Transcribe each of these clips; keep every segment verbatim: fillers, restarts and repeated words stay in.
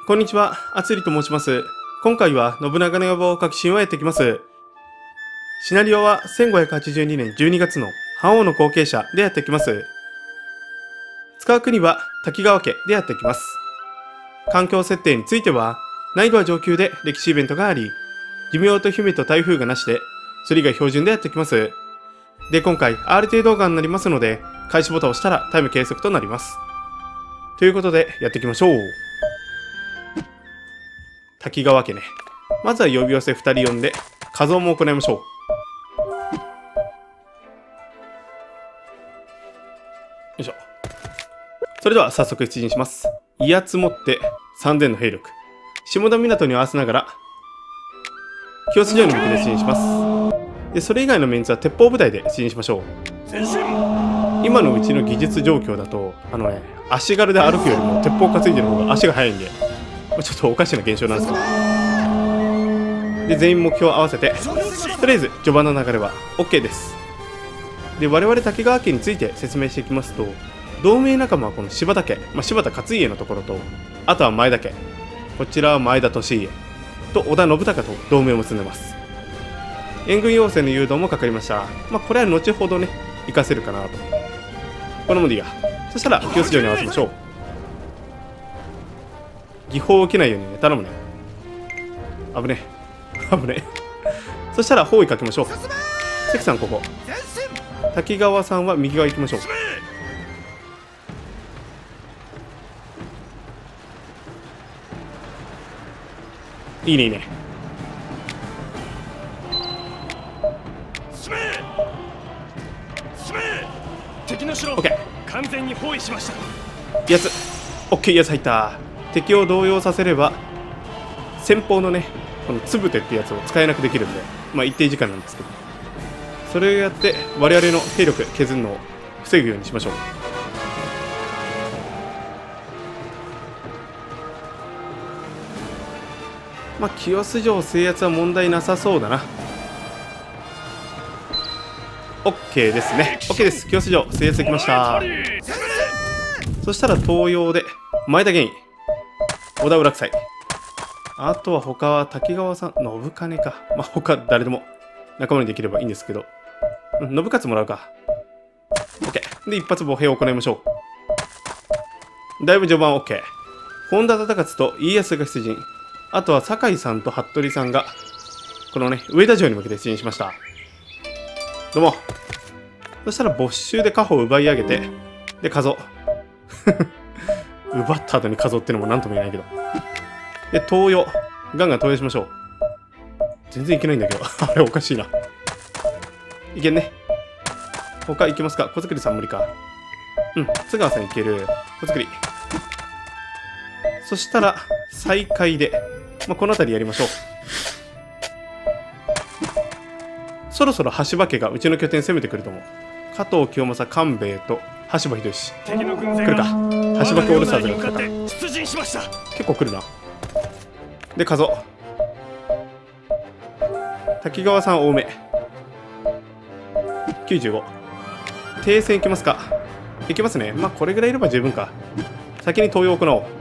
こんにちは、あつりと申します。今回は信長の野望を書く神話をやっていきます。シナリオはせんごひゃくはちじゅうにねんじゅうにがつの覇王の後継者でやっていきます。使う国は滝川家でやっていきます。環境設定については、難易度は上級で歴史イベントがあり、寿命と姫と台風がなしで、それ以外標準でやっていきます。で、今回 アールティー 動画になりますので、開始ボタンを押したらタイム計測となります。ということで、やっていきましょう。滝川家ね。まずは呼び寄せふたり呼んで、仮装も行いましょう。よいしょ。それでは早速出陣します。威圧持ってさんぜんの兵力。下田港に合わせながら、清洲城に向けて出陣します。で、それ以外のメンツは鉄砲部隊で出陣しましょう。今のうちの技術状況だと、あのね、足軽で歩くよりも鉄砲担いでる方が足が速いんで、ちょっとおかしな現象なんですけど。で、全員目標を合わせて、とりあえず序盤の流れは OK です。で、我々滝川家について説明していきますと、同盟仲間はこの柴田家、まあ、柴田勝家のところと、あとは前田家、こちらは前田利家と織田信孝と同盟を結んでます。援軍要請の誘導もかかりました。まあ、これは後ほどね、活かせるかなと。このもでいいや。そしたら清洲城に合わせましょう。技法を受けないようにね、頼むね。危ねえ。危ねえ。そしたら包囲かけましょう。関さんここ。滝川さんは右側行きましょう。いいねいいね。 敵の城、 オッケー完全に包囲しました。 ー。やつ。オッケー、やつ入った。敵を動揺させれば先方のね、このつぶてってやつを使えなくできるんで、まあ一定時間なんですけど、それをやって我々の兵力削るのを防ぐようにしましょう。まあ清洲城制圧は問題なさそうだな。 OK ですね。 OK です。清洲城制圧できました。そしたら東洋で前田玄衣、織田浦夫妻、あとは他は滝川さん、信金か。まあ他誰でも仲間にできればいいんですけど、うん、信勝もらうか。 OK で一発歩兵を行いましょう。だいぶ序盤 OK。 本田忠勝と家康が出陣、あとは酒井さんと服部さんがこのね上田城に向けて出陣しました。どうも。そしたら没収で家宝を奪い上げて、で加増奪った後に加増ってのも何とも言えないけど、で東洋ガンガン投与しましょう。全然いけないんだけどあれおかしいな。いけんね。他いけますか。小作りさん無理か。うん、津川さんいける。小作り。そしたら再開で、まあ、この辺りやりましょう。そろそろ橋場家がうちの拠点攻めてくると思う。加藤清正、官兵衛と橋場秀吉来るか。橋場家オールスターズが来るか。 出陣しました。 結構来るな。で加増滝川さん多めきゅうじゅうご。停戦いきますか。いけますね。まあこれぐらいいれば十分か。先に東洋を行おう。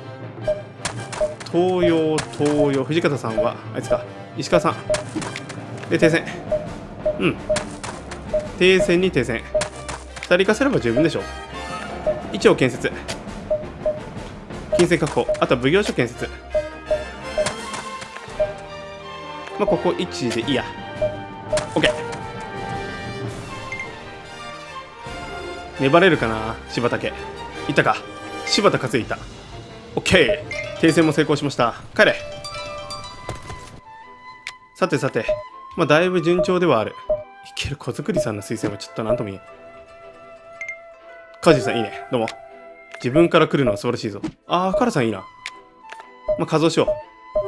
東洋東洋藤方さんはあいつか。石川さんで停戦。うん、停戦に停戦。ふたり行かせれば十分でしょう。一応建設、金銭確保、あとは奉行所建設。まあここいちでいいや。 OK。 粘れるかな。柴田家いたか。柴田勝家いた。 OK。 停戦も成功しました。帰れ。さてさて、まあだいぶ順調ではある。いける。小作りさんの推薦はちょっとなんとも言えん。カジさんいいね。どうも。自分から来るのは素晴らしいぞ。あー、カラさんいいな。まあ数をしよう。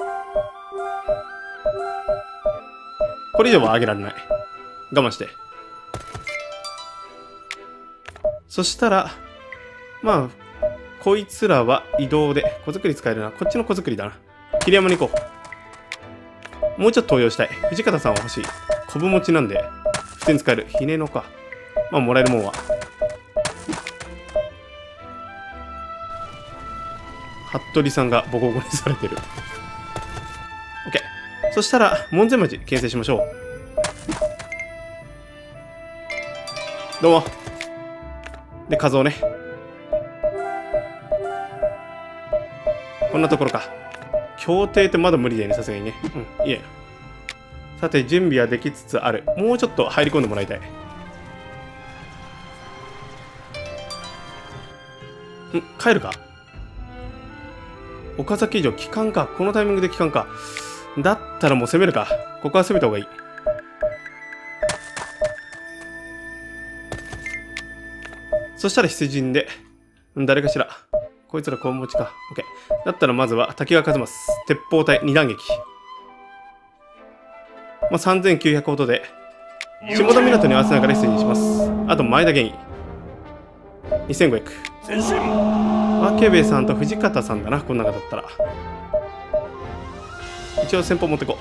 これ以上は上げられない。我慢して。そしたらまあこいつらは移動で子作り使えるな。こっちの子作りだな。桐山に行こう。もうちょっと登用したい。藤方さんは欲しい。昆布持ちなんで普通に使える。ひねのか。まあもらえるもんは服部さんがボコボコにされてる。 OK。 そしたら門前町牽制しましょう。どうも。で、数をね、こんなところか。協定ってまだ無理だよね、さすがにね。うん、いえ。さて、準備はできつつある。もうちょっと入り込んでもらいたい。ん、帰るか。岡崎城、帰還か。このタイミングで帰還か。だったらもう攻めるか。ここは攻めた方がいい。そしたら出陣で、誰かしら。こいつらこう持ちか。OK。だったらまずは滝川一益。鉄砲隊二段撃。まあ、さんぜんきゅうひゃくほどで、下田港に合わせながら出陣します。あと前田玄衣。にせんごひゃく。明部さんと藤方さんだな、この中だったら。一応先方持ってこ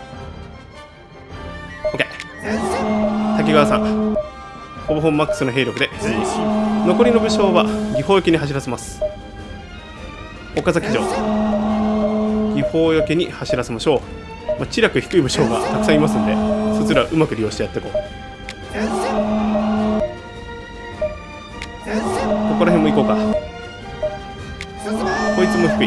う。OK。滝川さん。ほぼほぼマックスの兵力で、残りの武将は義方よけに走らせます。岡崎城、義方よけに走らせましょう。まあ、知略低い武将がたくさんいますんで、そちらうまく利用してやっていこう。ここら辺も行こうか。こいつも低い。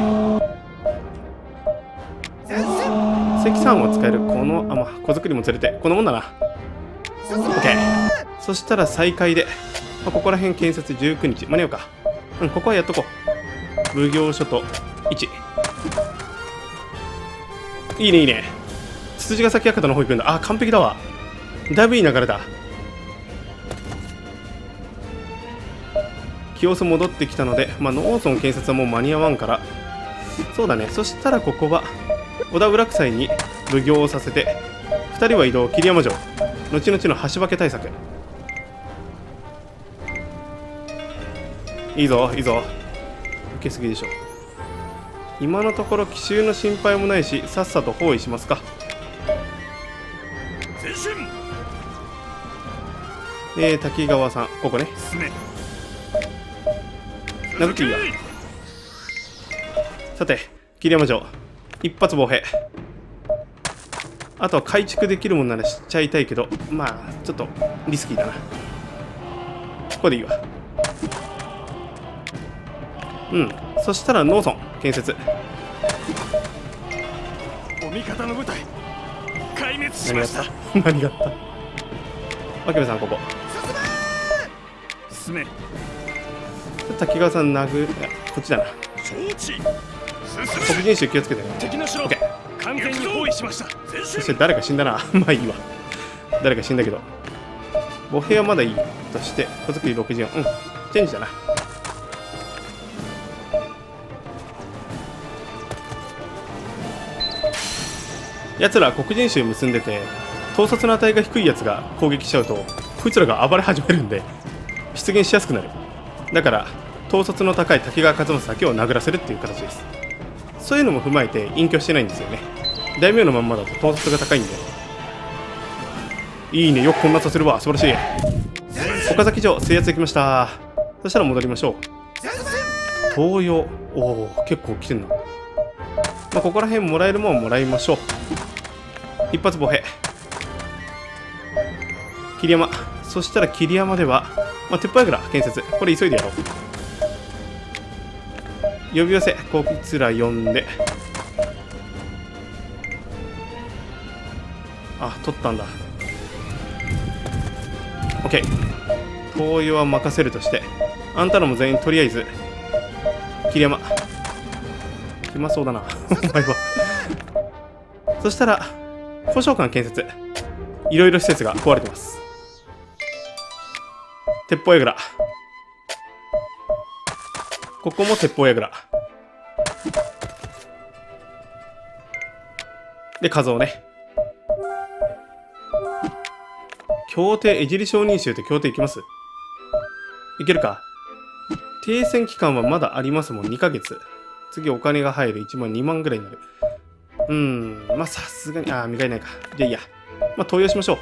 関さんを使えるこの、あ、まあ、子作りも連れてこのもんだな。 OK。 そしたら再開で、まあ、ここら辺建設じゅうくにち間に合うか。うん、ここはやっとこう。奉行所といち。いいねいいね。つつじヶ崎館の方行くんだ。あ、完璧だわ。だいぶいい流れだ。清須戻ってきたので、まあ、農村建設はもう間に合わんから、そうだね。そしたらここは織田浦草に奉行をさせて、ふたりは移動。桐山城、後々の橋分け対策。いいぞいいぞ。受けすぎでしょ。今のところ奇襲の心配もないし、さっさと包囲しますか。えー、滝川さん、ここね。殴っていいや。さて、桐山城、一発防兵。あとは改築できるもんならしちゃいたいけど、まあ、ちょっとリスキーだな。ここでいいわ。うん、そしたら農村建設。 お味方の部隊壊滅しました。 何があった？明部さん、ここ進め。 滝川さん殴、こっちだな。 承知。 黒人衆気をつけてね。 敵の城、OK、完全に包囲しました。 そして誰か死んだな。まあいいわ。誰か死んだけど、歩兵はまだいいとして、小作りろくじゅうよん。うん、チェンジだな。奴らは黒人衆結んでて、統率の値が低いやつが攻撃しちゃうと、こいつらが暴れ始めるんで出現しやすくなる。だから統率の高い滝川一益だけを殴らせるっていう形です。そういうのも踏まえて隠居してないんですよね。大名のまんまだと統率が高いんで。いいね、よくこんなさせるわ。素晴らしい。岡崎城制圧できました。そしたら戻りましょう。東洋、おお、結構来てんな。まあ、ここら辺もらえるもんもらいましょう。一発歩兵。桐山。そしたら桐山では、まあ、鉄砲櫓建設。これ急いでやろう。呼び寄せ、こいつら呼んで。あ、取ったんだ。OK。東洋は任せるとして、あんたらも全員とりあえず、桐山。暇そうだな。お前は。そしたら、古商館建設。いろいろ施設が壊れてます。鉄砲櫓。ここも鉄砲櫓。で、数をね。協定、江尻承認州って協定いきます？いけるか。停戦期間はまだありますもん、にかげつ。次お金が入るいちまん、にまんぐらいになる。うーん、まあさすがに、ああ、磨いないか。じゃあいいや。まあ投与しましょう。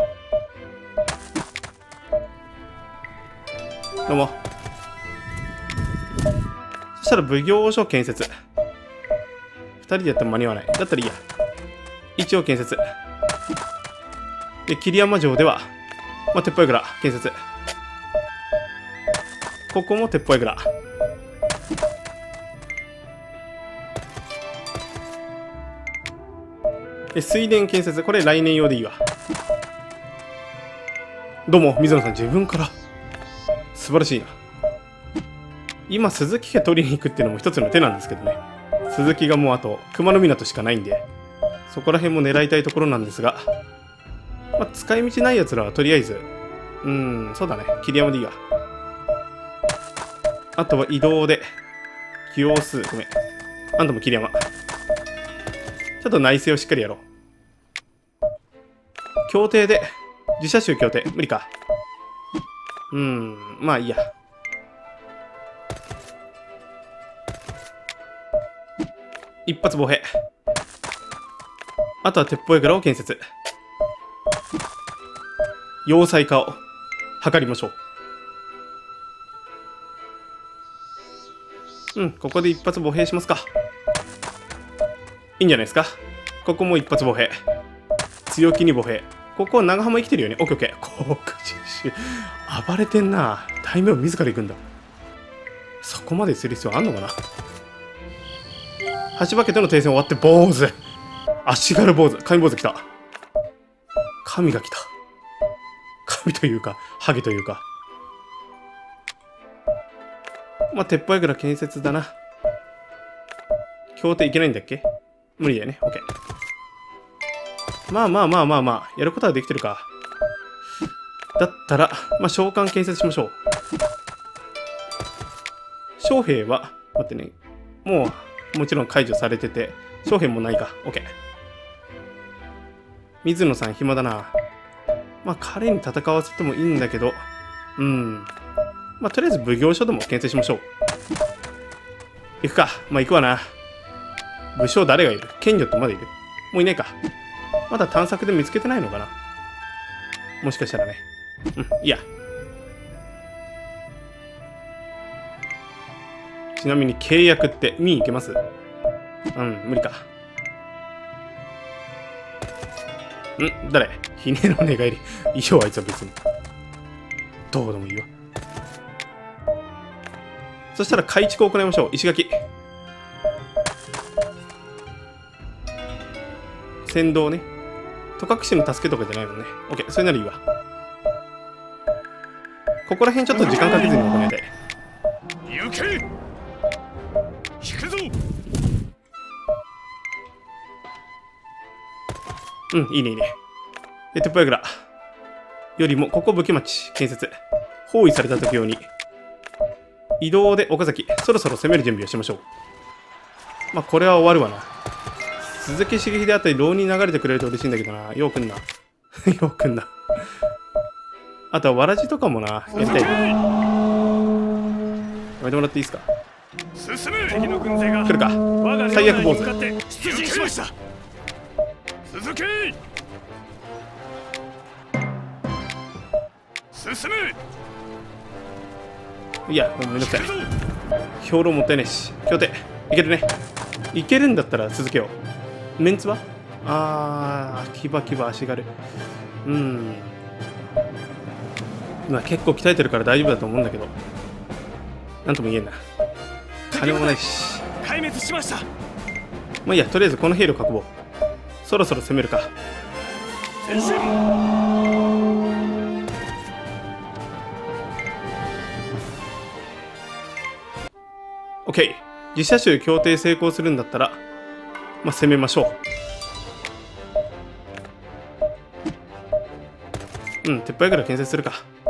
どうも。そしたら奉行所建設。 人でやっても間に合わない。だったらいいや。一応建設。で、桐山城では、まあ、鉄砲櫓建設。ここも鉄砲櫓。で、水田建設。これ来年用でいいわ。どうも、水野さん、自分から。素晴らしいな。今、鈴木家取りに行くっていうのも一つの手なんですけどね。鈴木がもうあと、熊野港しかないんで、そこら辺も狙いたいところなんですが、まあ、使い道ない奴らはとりあえず、うーん、そうだね。桐山でいいわ。あとは移動で、清数、ごめん。あんたも桐山。ちょっと内政をしっかりやろう。協定で、自社州協定、無理か。うーん、まあいいや。一発防衛。あとは鉄砲櫓を建設。要塞化を図りましょう。うん、ここで一発防衛しますか。いいんじゃないですか。ここも一発防衛。強気に防衛。ここは長浜生きてるよね。オッケーオッケー。国士暴れてんな。大名自ら行くんだ。そこまでする必要あんのかな。橋場家との停戦終わって坊主。足軽坊主。神坊主来た。神が来た。神というか、ハゲというか。まあ、鉄砲櫓建設だな。協定いけないんだっけ？無理だよね。オッケー。まあまあまあまあまあ、やることはできてるか。だったら、まあ、召喚建設しましょう。将兵は、待ってね。もう、もちろん解除されてて、将兵もないか。オッケー。水野さん暇だな。まあ、彼に戦わせてもいいんだけど、うん。まあ、とりあえず奉行所でも建設しましょう。行くか。まあ、行くわな。武将誰がいる？剣女ってまだいる？もういないか。まだ探索で見つけてないのかな。もしかしたらね。うん、いいや。ちなみに契約って見に行けます？うん、無理か。ん誰？ひねの寝返り。いいよ、あいつは別に。どうでもいいわ。そしたら改築を行いましょう。石垣。先導ね。戸隠の助けとかじゃないもんね。オッケー、それならいいわ。ここら辺ちょっと時間かけずに行いたい。 行け！引くぞ！ うん、いいねいいね。で、鉄砲櫓よりも、ここ武家町建設。包囲された時用に。移動で岡崎、そろそろ攻める準備をしましょう。まあ、これは終わるわな。鈴木茂秀あたり浪人流れてくれると嬉しいんだけどな。ようくんな。ようくんな。あとはわらじとかもな。やりたいな。やめてもらっていいですか。 進め！敵の軍勢が来るか。最悪坊主。 出陣しました。続け！進め！ いや、もうめんどくさい。兵糧もったいないし。協定。いけるね。いけるんだったら続けよう。メンツはあー、キバキバ足軽。うん。まあ結構鍛えてるから大丈夫だと思うんだけど。なんとも言えんな。金もないし。 壊滅しました。 まあいいや、とりあえずこの兵力囲ぼう。そろそろ攻めるか。 前進。 オッケー。自社州協定成功するんだったら、まあ攻めましょう。うん、鉄砲櫓建設するか。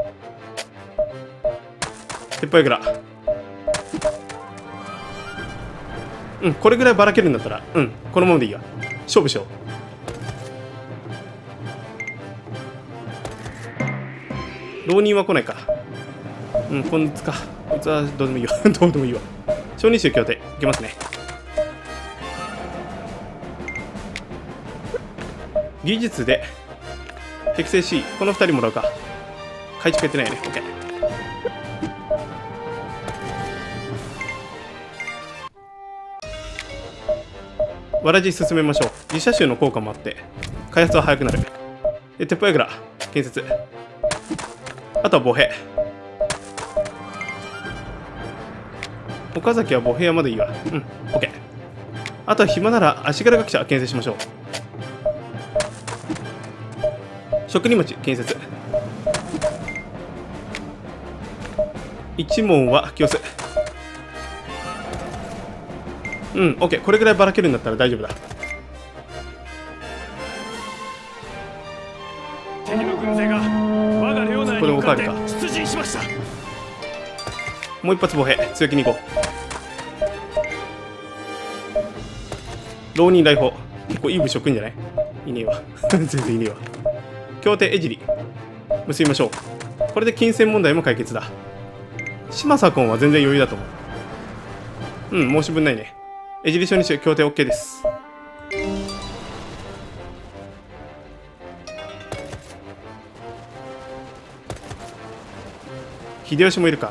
鉄砲櫓。うん、これぐらいばらけるんだったら、うん、このままでいいわ。勝負しよう。浪人は来ないか。うん、こいつか。こいつはどうでもいいわ。どうでもいいわ。小児衆協定、いけますね。技術で、適正 C、このふたりもらうか。改築やってないね。OK。 わらじ進めましょう。自社臭の効果もあって開発は早くなる。で鉄砲櫓建設、あとは歩兵。岡崎は歩兵はまだいいわ。うん OK。 あとは暇なら足柄学者建設しましょう。職人町建設、一門は清須。うん OK。 これぐらいばらけるんだったら大丈夫だ。 敵の軍勢が我が領内に向かってここでおかわりか出陣しました。 もう一発歩兵強気に行こう。浪人来訪、結構いい武将来んじゃない？いねえわ全然いねえわ。協定江尻結びましょう。これで金銭問題も解決だ。島左近は全然余裕だと思う。うん、申し分ないね。江尻小日協定 OK です。秀吉もいるか。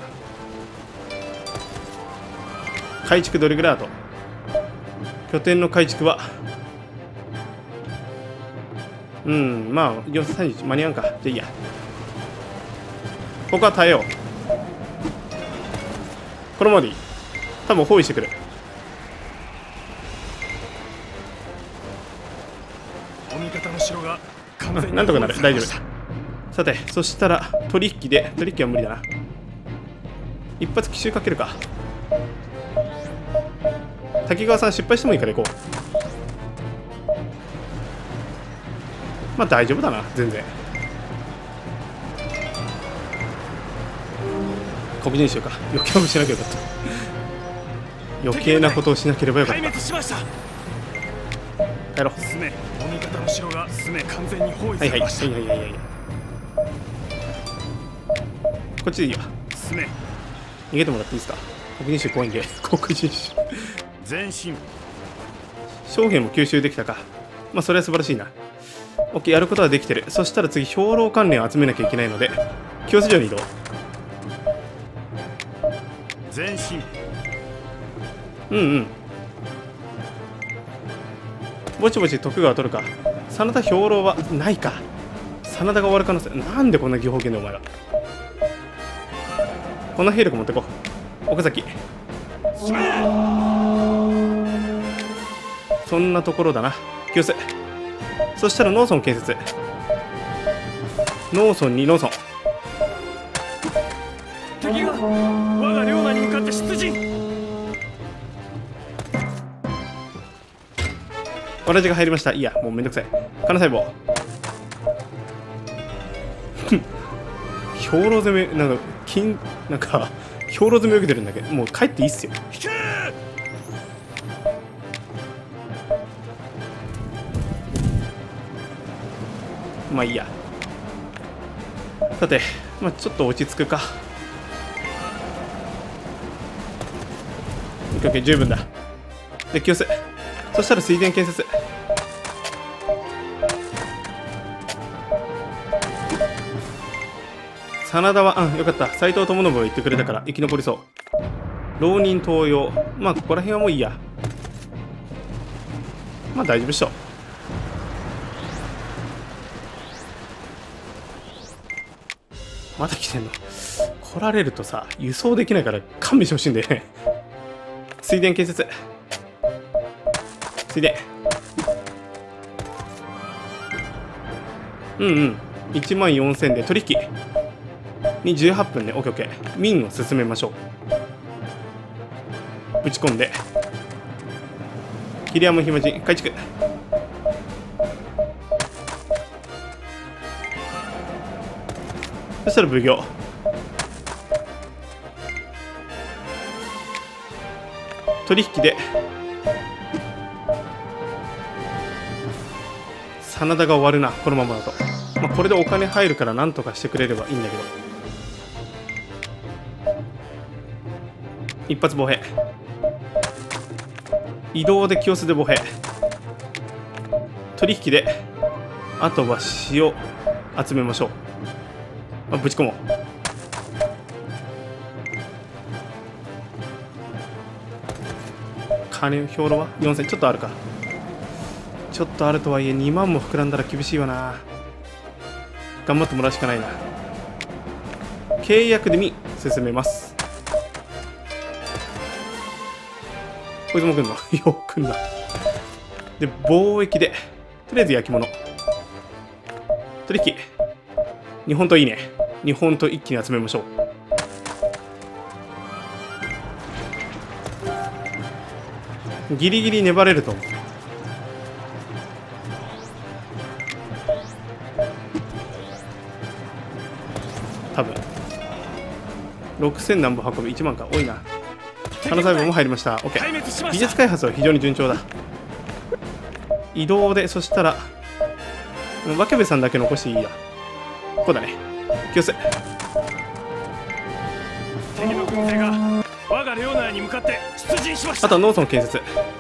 改築どれぐらいだと。拠点の改築はうんまあよんさんじゅういち間に合うか。じゃあいいや。ここは耐えよう。このままでいい。多分包囲してくる。 お味方の城が完全になんとかなる。大丈夫包囲されまだ。さてそしたら取引で取引は無理だな。一発奇襲かけるか。滝川さん失敗してもいいから行こう。まあ大丈夫だな全然。小人衆か。余計なことしなきゃよかった。余計なことをしなければよかっ壊滅しました。 た。帰ろう。 すめお味方の城がすめ完全に包囲はいはいはいされました。 はいはいはい。こっちでいいわ。 すめ逃げてもらっていいですか。黒人衆怖いんで。黒人衆前進。 将兵も吸収できたか。まあそれは素晴らしいな。 OK やることはできてる。そしたら次兵糧関連を集めなきゃいけないので清洲城に移動。 前進。 うんうんぼちぼち徳川取るか。真田兵糧はないか。真田が終わる可能性。なんでこんな技法剣でお前ら。この兵力持ってこう。岡崎そんなところだな。清洲。そしたら農村建設。農村に農村。 敵が我が領内に向かって出陣。 わらじが入りました。いいやもうめんどくさい。金細胞兵糧攻めなんか金なんか兵糧攻め受けてるんだけどもう帰っていいっすよ。 引け。 まあいいや。さて、まあ、ちょっと落ち着くか。オッケーオッケー十分だ。で清洲。そしたら水田建設。真田はうんよかった。斎藤智信が言ってくれたから生き残りそう。浪人登用。まあここら辺はもういいや。まあ大丈夫っしょ。まだ来てんの。来られるとさ輸送できないから勘弁してほしいんだよね。水田建設。水田。うんうんいちまんよんせんで取引にじゅうはっぷんで オーケーオーケー。 民を進めましょう。打ち込んで桐山暇人改築。そしたら奉行。取引で真田が終わるなこのままだと。まあ、これでお金入るからなんとかしてくれればいいんだけど。一発歩兵。移動で清洲で歩兵。取引であとは塩集めましょう。まあ、ぶち込もう。金兵糧はよんせんちょっとあるか。 ちょっとあるとはいえにまんも膨らんだら厳しいわな。頑張ってもらうしかないな。契約でみ進めます。こいつも来んのよく来んだ。で貿易でとりあえず焼き物取引、日本刀いいね。日本刀一気に集めましょう。ギリギリ粘れると思う。多分ろくせん何本運ぶいちまんか、多いな。花細胞も入りました。 OK。 技術開発は非常に順調だ。移動で、そしたら若部さんだけ残していいや。ここだね。気をつけ。 敵の軍勢が我が領内に向かって出陣しました。 あとは農村建設。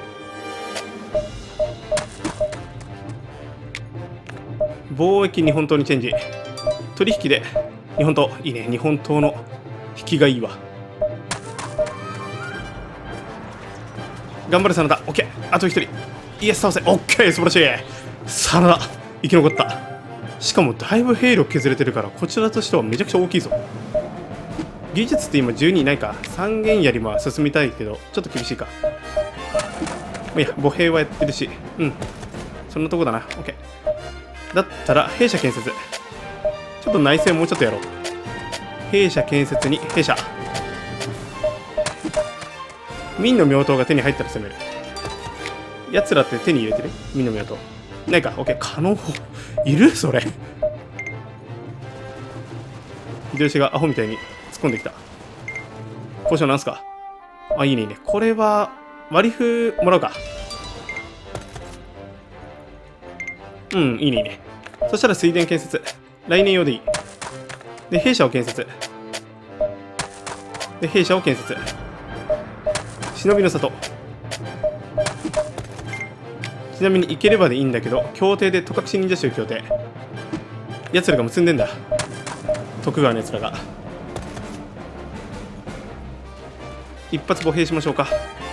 貿易日本刀にチェンジ。取引で日本刀いいね。日本刀の引きがいいわ。頑張れ真田。 OK。 あとひとり。イエス倒せ。 OK。 素晴らしい。真田生き残った。しかもだいぶ兵力削れてるから、こちらとしてはめちゃくちゃ大きいぞ。技術って今じゅうにいないか。三元槍も進みたいけどちょっと厳しいか。まあ、いや歩兵はやってるし、うんそんなとこだな。 OK。 だったら兵舎建設。ちょっと内政もうちょっとやろう。兵舎建設に兵舎。明の妙刀が手に入ったら攻める。やつらって手に入れてる明の妙刀ないか。 OK。 可能いるそれ。秀吉がアホみたいに突っ込んできた。交渉なんすか。あ、いいねいいね。これは割り符もらうか。うん、いいねいいね。そしたら水田建設。来年用でいい。で、兵舎を建設。で、兵舎を建設。忍びの里。ちなみに行ければでいいんだけど、協定で戸隠忍者衆協定。奴らが結んでんだ。徳川の奴らが。一発歩兵しましょうか。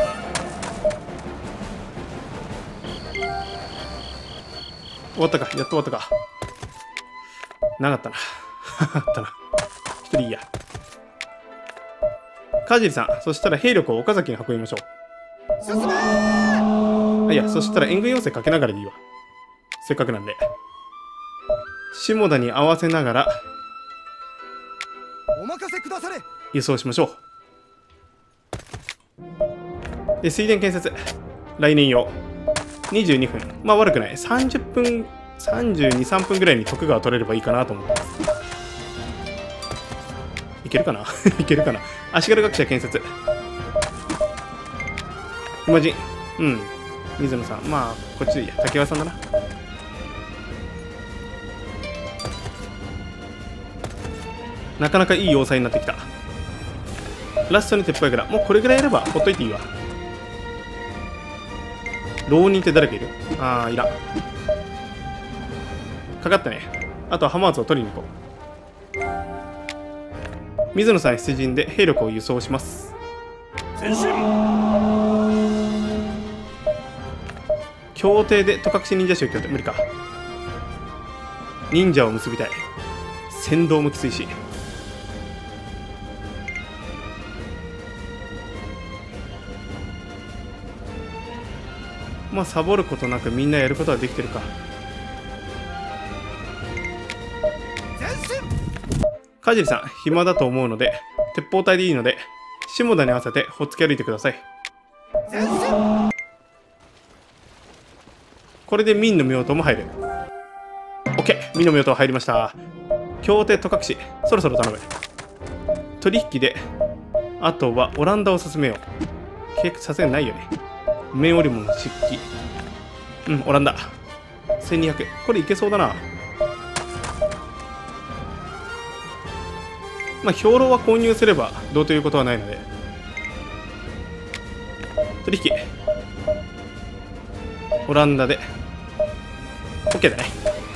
終わったか。やっと終わったか。なかったな。あったな。一人いいや。川尻さん、そしたら兵力を岡崎に運びましょう。進めー。いや、そしたら援軍要請かけながらでいいわ。せっかくなんで。下田に合わせながらお任せくだされ。 輸送しましょう。で、水田建設。来年用。にじゅうにふん。まあ悪くない。さんじゅっぷん、さんじゅうに、さんぷんぐらいに徳川取れればいいかなと思ってます。いけるかないけるかな。足軽学者建設。馬人。うん。水野さん。まあ、こっちでいいや。竹川さんだな。なかなかいい要塞になってきた。ラストに鉄砲やから、もうこれぐらいやればほっといていいわ。浪人って誰かいる？ああ、いらん。かかったね。あとは浜松を取りに行こう。水野さん出陣で兵力を輸送します。 前進。 協定で戸隠忍者衆協定無理か。忍者を結びたい。先導もきついし。まあサボることなくみんなやることはできてるか。川尻さん暇だと思うので鉄砲隊でいいので下田に合わせてほっつき歩いてください。これで明の妙刀も入る。 OK。 明の妙刀入りました。協定戸隠そろそろ頼む。取引であとはオランダを進めよう。計画させないよね。面織物漆器。うん、オランダせんにひゃく。これいけそうだな。まあ兵糧は購入すればどうということはないので。取引オランダで OK だね。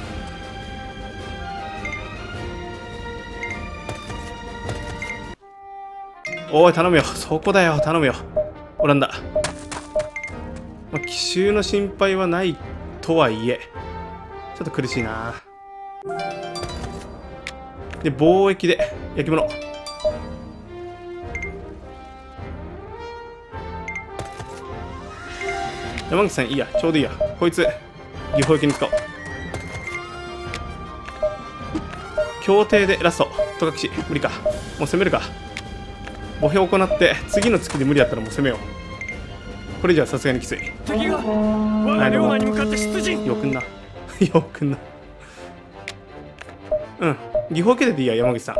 おい頼むよ。そこだよ頼むよオランダ。まあ、奇襲の心配はないとはいえちょっと苦しいな。で貿易で焼き物。山口さんいいや、ちょうどいいや。こいつ技法焼きに使おう。協定でラスト戸隠無理か。もう攻めるか。歩兵を行って次の月で無理だったらもう攻めよう。これじゃさすがにきつい。 敵が我が領内に向かって出陣。 よくんなよくんな。うん、技法受けてていいや。山口さん、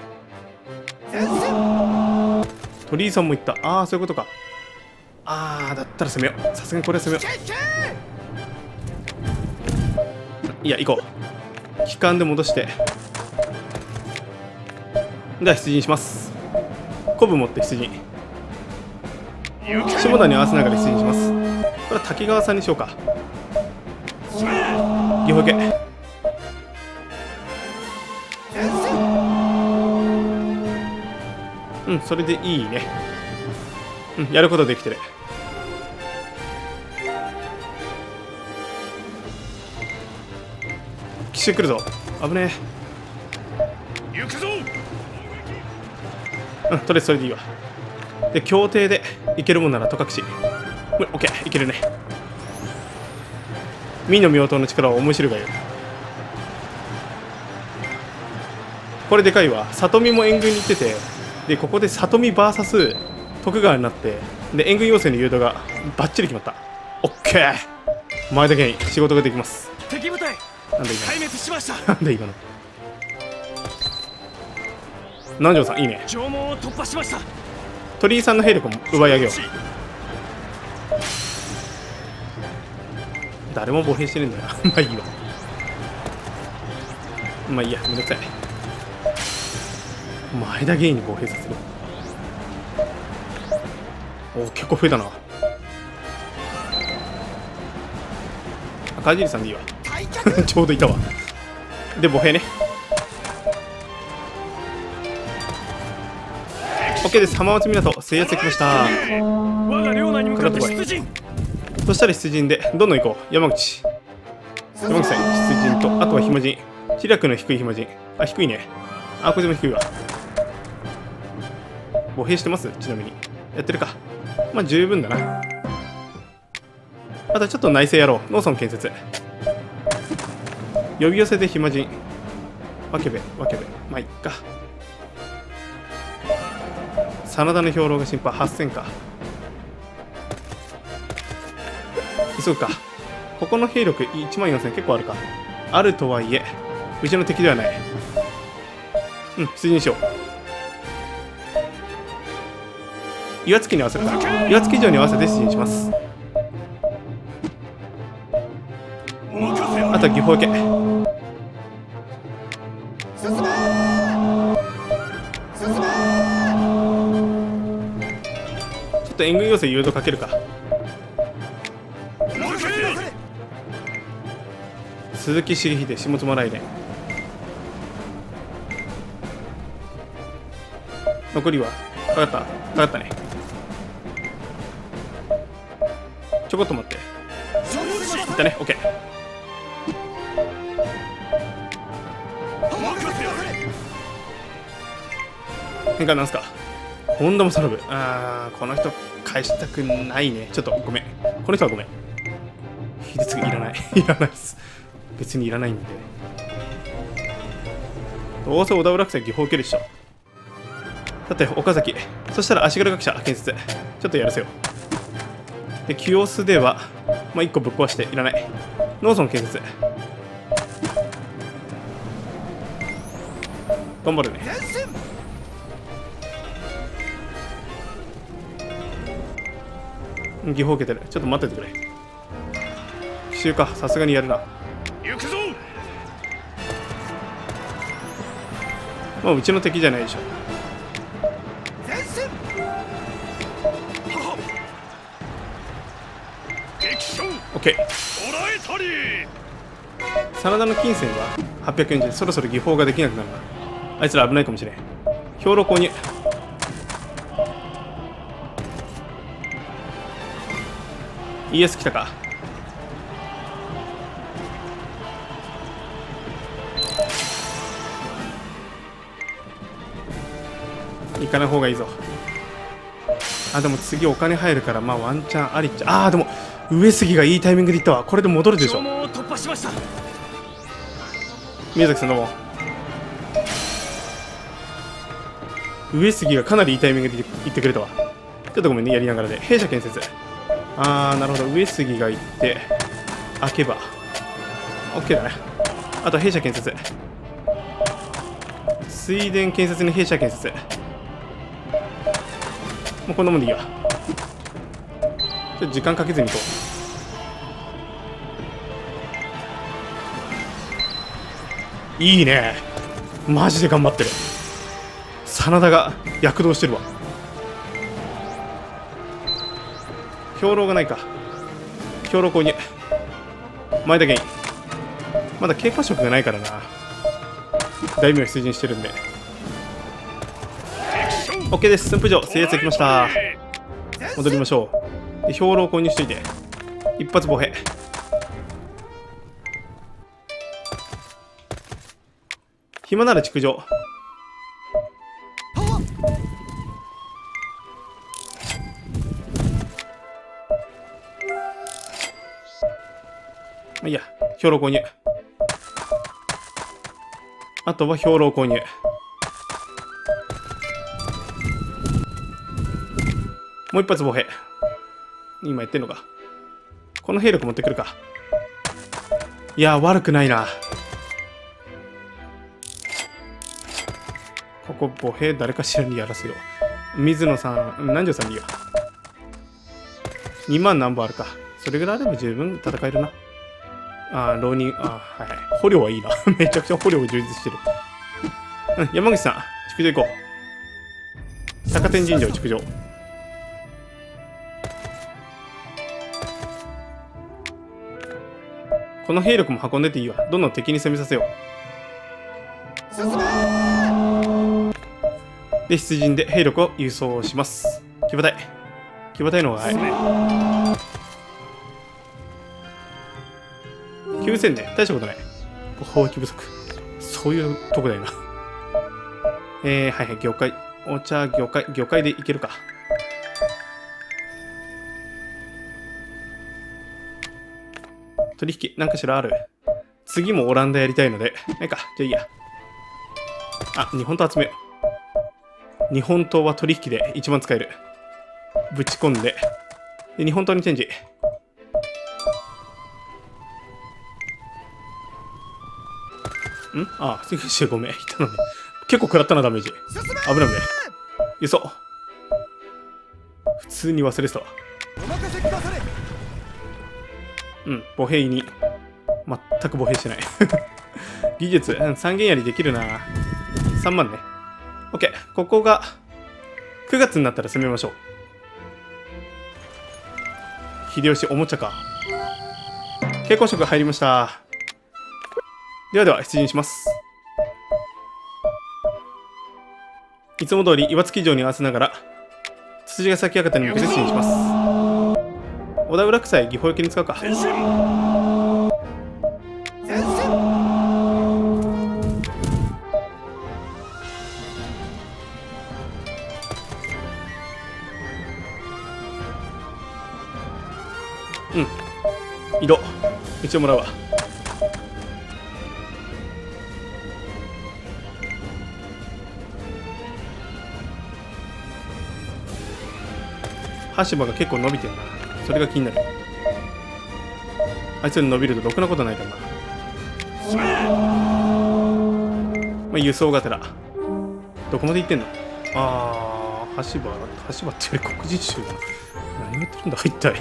鳥居さんも言った。ああそういうことか。ああだったら攻めよう。さすがにこれは攻めよう。いや行こう。機関で戻してでは出陣します。コブ持って出陣。下田に合わせながら出陣します。これは滝川さんにしようか。技法受け。うん、それでいいね。うん、やることできてる。奇襲来るぞ。危ねえ。 行くぞ。 うん、とりあえずそれでいいわ。で、協定でいけるもんなら戸隠。オッケー、いけるね。美の妙刀の力を思い知るがよい。これでかいわ。里見も援軍に行ってて、でここで里見 ブイエス 徳川になって、で援軍要請の誘導がバッチリ決まった。オッケー、前だけに仕事ができます。 敵部隊なんで今壊滅しました。 のなんで今の南條さんいいね。 城門を突破しました。 鳥居さんの兵力も奪い上げよう。誰も歩兵してねえんだよまあいいわ。まあいいや、めんどくさい。前田芸に歩兵させる。おお、結構増えたな。赤尻さんでいいわちょうどいたわ。で歩兵ね。オッケーです。浜松港制圧できました。 我が領内に向かって出陣。 そしたら出陣でどんどん行こう。山口山口さん出陣と、あとは暇人。知略の低い暇人。あ、低いね。あ、これでも低いわ。歩兵してます？ちなみにやってるか。まあ十分だな。あとちょっと内政やろう。農村建設。呼び寄せで暇人。わけべわけべ、まあいっか。真田の兵糧が心配。はっせんか。急ぐか。ここの兵力いちまんよんせん結構あるか。あるとはいえうちの敵ではない。うん、出陣しよう。岩槻に合わせるか。岩槻城に合わせて出陣します。あとは技法受け。ちょっと援軍要請誘導かけるか。鈴木重秀下妻来年。残りはかかったかかったね。ちょこっと待って。いったね。 OK。 変化なんすか。本田もサラブ。あー、この人返したくないね。ちょっとごめん。この人はごめん。秀次いらないいらないっす。別にいらないんで。どうせ小田原作戦技法受けるでしょ。さて岡崎、そしたら足柄学者建設ちょっとやらせよう。で清須ではまあいっこぶっ壊していらない。農村建設頑張るね。技法受けてる。ちょっと待っててくれ。奇襲か。さすがにやるな。 行くぞ。 まあうちの敵じゃないでしょ。オッケー。真田の金銭ははっぴゃくえんでそろそろ技法ができなくなるな。あいつら危ないかもしれん。兵糧購入。イエス来たか。 行かない方がいいぞ。あ、でも次お金入るから、まあワンチャンありっちゃ。あー、でも上杉がいいタイミングで行ったわ。これで戻るでしょ。 城門を突破しました。 宮崎さんどうも。上杉がかなりいいタイミングで行ってくれたわ。ちょっとごめんね、やりながらで。弊社建設。あー、なるほど。上杉が行って開けば OK だね。あと弊社建設、水田建設に弊社建設、もうこんなもんでいいわ。ちょっと時間かけずに行こう。いいね、マジで頑張ってる。真田が躍動してるわ。兵糧がないか。兵糧購入。前田源位まだ経過色がないからな。大名出陣してるんで OK です。駿府城制圧できました。戻りましょう。で兵糧購入しといて一発防衛。暇なら築城。まあいいや、兵糧購入。あとは兵糧購入。もう一発防衛。今やってんのか。この兵力持ってくるか。いや悪くないな。ここ歩兵誰かしらにやらせよう。水野さん、南條さんにいいわ。にまん何本あるか。それぐらいあれば十分戦えるな。ああ、浪人、ああ、はいはい。捕虜はいいな。めちゃくちゃ捕虜が充実してる。うん、山口さん、築城行こう。高天神城築城。この兵力も運んでていいわ。どんどん敵に攻めさせよう。で、出陣で兵力を輸送します。騎馬隊。騎馬隊の方が早い。きゅうせんね、大したことない。砲撃不足。そういうとこだよな。えー、はいはい、魚介。お茶、魚介、魚介でいけるか。取引、なんかしらある？次もオランダやりたいので、ないか、じゃあいいや。あ、日本刀集めよう。日本刀は取引で一番使える。ぶち込んで、で日本刀にチェンジ。んああ、すぐしてごめん。いたのね。結構食らったな、ダメージ。危ない危ない。輸送。普通に忘れてたわ。うん、歩兵に。全く歩兵してない。技術、うん、三元槍できるな。さんまんね。OK。ここがくがつになったら攻めましょう。秀吉、おもちゃか。蛍光色入りました。ではでは、出陣します。いつも通り岩槻城に合わせながら、つつじヶ崎館に向けて出陣します。小田浦草へ技法焼きに使うか。うん。移動。道をもらうわ。羽柴が結構伸びてんな。それが気になる。あいつら伸びるとろくなことないからな。まあ、輸送がてら。どこまで行ってんの？あー、羽柴、羽柴ってより黒人衆だな。何を言ってるんだ、一体。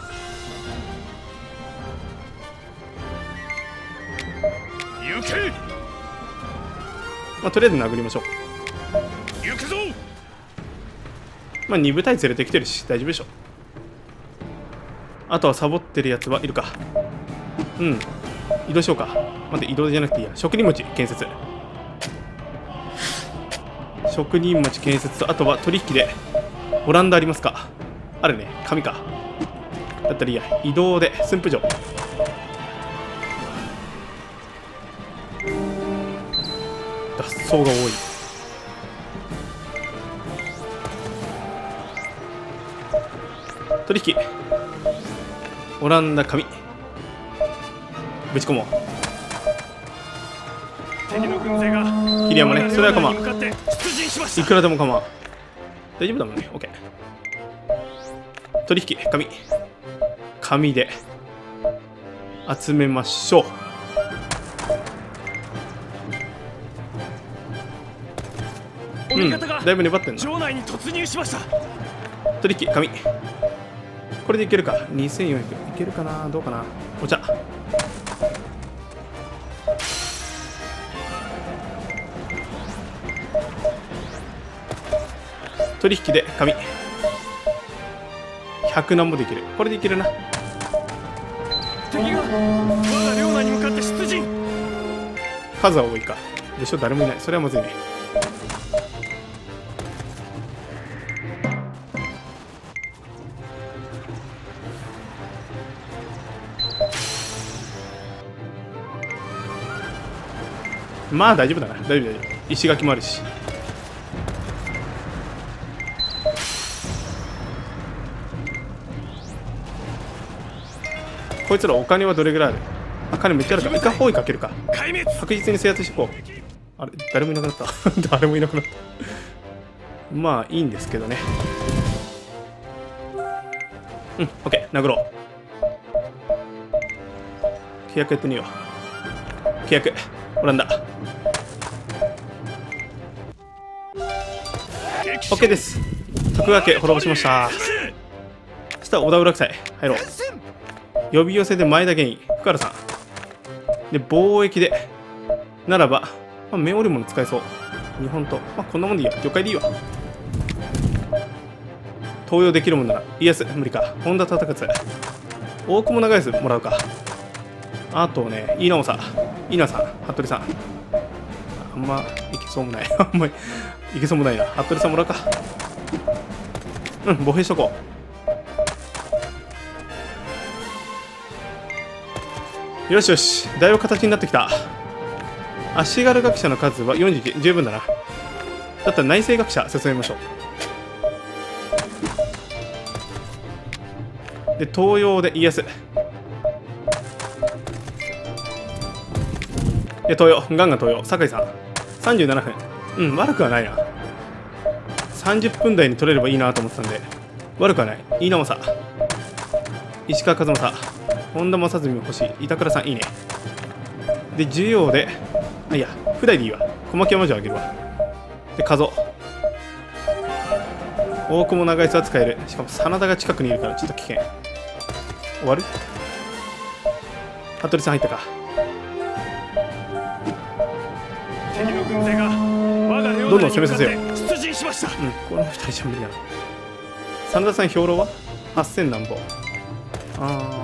行け！ まあ、とりあえず殴りましょう。 行くぞ！ まあ、に部隊連れてきてるし、大丈夫でしょ。あとはサボってるやつはいるか。うん。移動しようか。待って、移動じゃなくていいや。職人持ち建設。職人持ち建設と、あとは取引で、オランダありますか？あるね。紙か。だったらいいや。移動で、駿府城。脱走が多い。 取引。オランダ紙ぶち込もう。 敵の軍勢が桐山ね、それは構わん。 向かって出陣しました。 いくらでも構わん。大丈夫だもんね。 OK。 取引紙紙で集めましょう。うん、だいぶ粘ってんの。 城内に突入しました。 取引紙これでいけるか。にせんよんひゃくいけるかな。どうかな。お茶取引で紙ひゃくなんぼでいける。これでいけるな。 敵が我が領内に向かって出陣。 数は多いか。でしょ、誰もいない。それはまずいね。まあ大丈夫だな。大丈夫大丈夫。石垣もあるし。こいつらお金はどれぐらいある？あ、金めっちゃあるか。イカ包囲かけるか。確実に制圧していこう。あれ、誰もいなくなった。誰もいなくなった。まあいいんですけどね。うん、オッケー、殴ろう。契約やってみよう。契約、オランダ。オッケーです。徳川家滅ぼしました。そしたら小田浦夫妻入ろう。呼び寄せで前田玄位、福原さん。で、貿易で、ならば、まあ、目織物使えそう。日本と、まあ、こんなもんでいいよ。魚介でいいわ。登用できるもんなら、家康、無理か。本田忠勝。大久保長安もらうか。あとね、飯直さん、稲さん、服部さん。あんまいけそうもない。あんまりいけそうもないな。服部さんもらうか。うん、歩兵しとこう。よしよし、だいぶ形になってきた。足軽学者の数はよんじゅうきゅう、十分だな。だったら内政学者進めましょう。で、東洋で家康。で、東洋、ガンガン東洋、酒井さん。さんじゅうななふん。うん、悪くはないな。さんじゅっぷん台に取れればいいなと思ってたんで、悪くはない。飯野正。石川和正。本田正純欲しい。板倉さんいいね。で、需要で、あ、いや、普代でいいわ。小牧山城あげるわ。で、加増。大久保長安は使える。しかも真田が近くにいるからちょっと危険。終わる？服部さん入ったか。 敵の軍勢が我が領どんどん攻めさせよう。 出陣しました。 うん、このふたりじゃ無理だな。真田さん兵糧ははっせんなんぼ。あ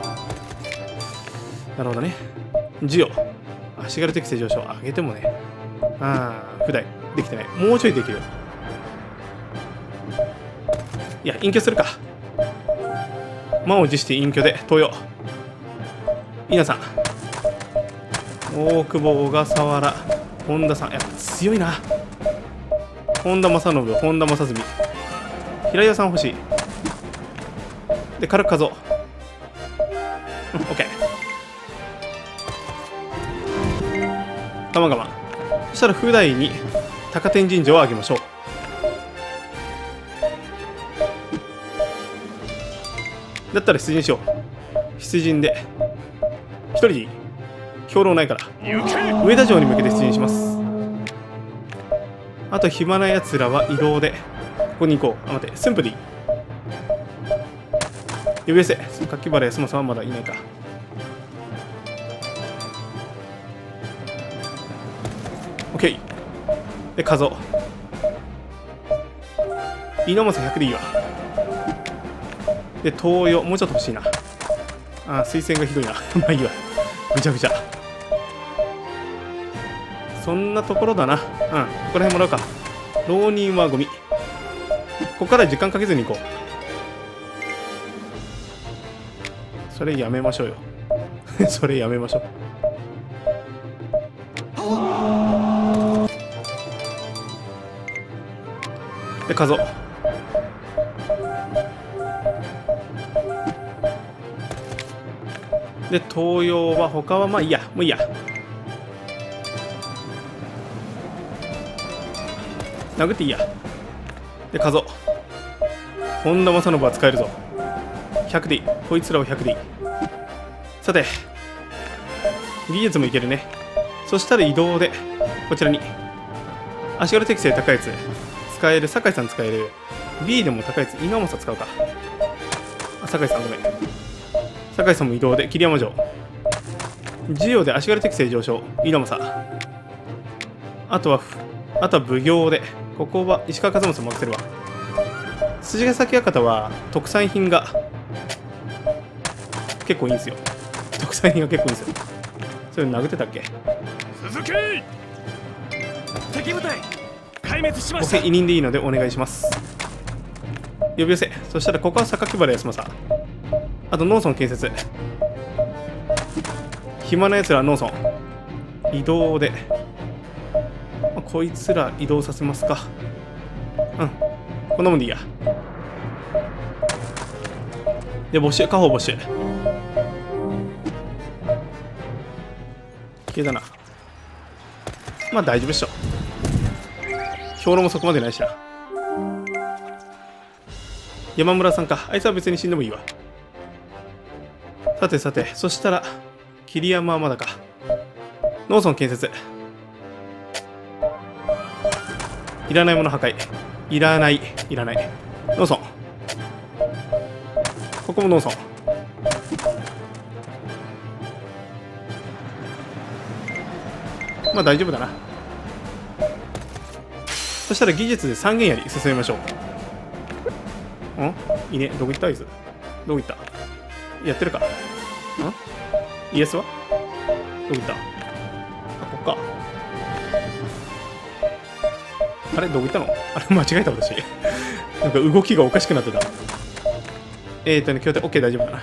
ー、なるほどね。需要足軽適正上昇上げてもね。ああ、普代できてない。もうちょいできる。いや、隠居するか。満を持して隠居で東洋。稲さん、大久保、小笠原、本田さん。やっぱ強いな。本田正信、本田正純、平岩さん欲しい。で、軽く加増。うん、オッケー。玉川。そしたら普代に高天神城をあげましょう。だったら出陣しよう。出陣で一人でいい。兵糧ないから上田城に向けて出陣します。あと暇なやつらは移動でここに行こう。あ、待って、駿府でいい。呼び寄せ柿原康政はまだいないか。オッケーで加増。飯野正ひゃくでいいわ。で、東洋、もうちょっと欲しいな。あ、推薦がひどいな。まあいいわ。ぐちゃぐちゃ。そんなところだな。うん、ここら辺もらうか。浪人はゴミ。ここから時間かけずに行こう。それやめましょうよ。それやめましょう。で、加増。 で東洋は他はまあいいや、もういいや。殴っていいや。で加増本田正信は使えるぞ。ひゃくでいい。こいつらをひゃくでいい。さて技術もいけるね。そしたら移動でこちらに足軽適性高いやつ使える。酒井さん使える。 B でも高いやつ稲政使うか。あ、酒井さんごめん。酒井さんも移動で桐山城。授与で足軽適性上昇稲政。あとはあとは奉行でここは石川和正任せるわ。筋ヶ崎館は特産品が結構いいんですよ。特産品が結構いいんですよ。それ殴ってたっけ。 続け。敵部隊壊滅しました。 僕委任でいいのでお願いします。呼び寄せ。そしたらここは榊原康政。あと農村建設。暇なやつら農村移動で、まあ、こいつら移動させますか。うん、こんなもんでいいや。で募集、家宝募集消えたな。まあ大丈夫っしょ。兵糧もそこまでないしな。山村さんか。あいつは別に死んでもいいわ。さてさて、そしたら桐山はまだか。農村建設。いらないもの破壊。いらないいらない。農村、ここも農村。まあ大丈夫だな。そしたら技術で三元槍進めましょう。んいいね。どこ行ったあいつ。どこ行った。やってるか。んイエスはどこ行った。あ、こっか。あれどこ行ったの。あれ間違えた私。なんか動きがおかしくなってた。えーとね、協定 OK 大丈夫だな。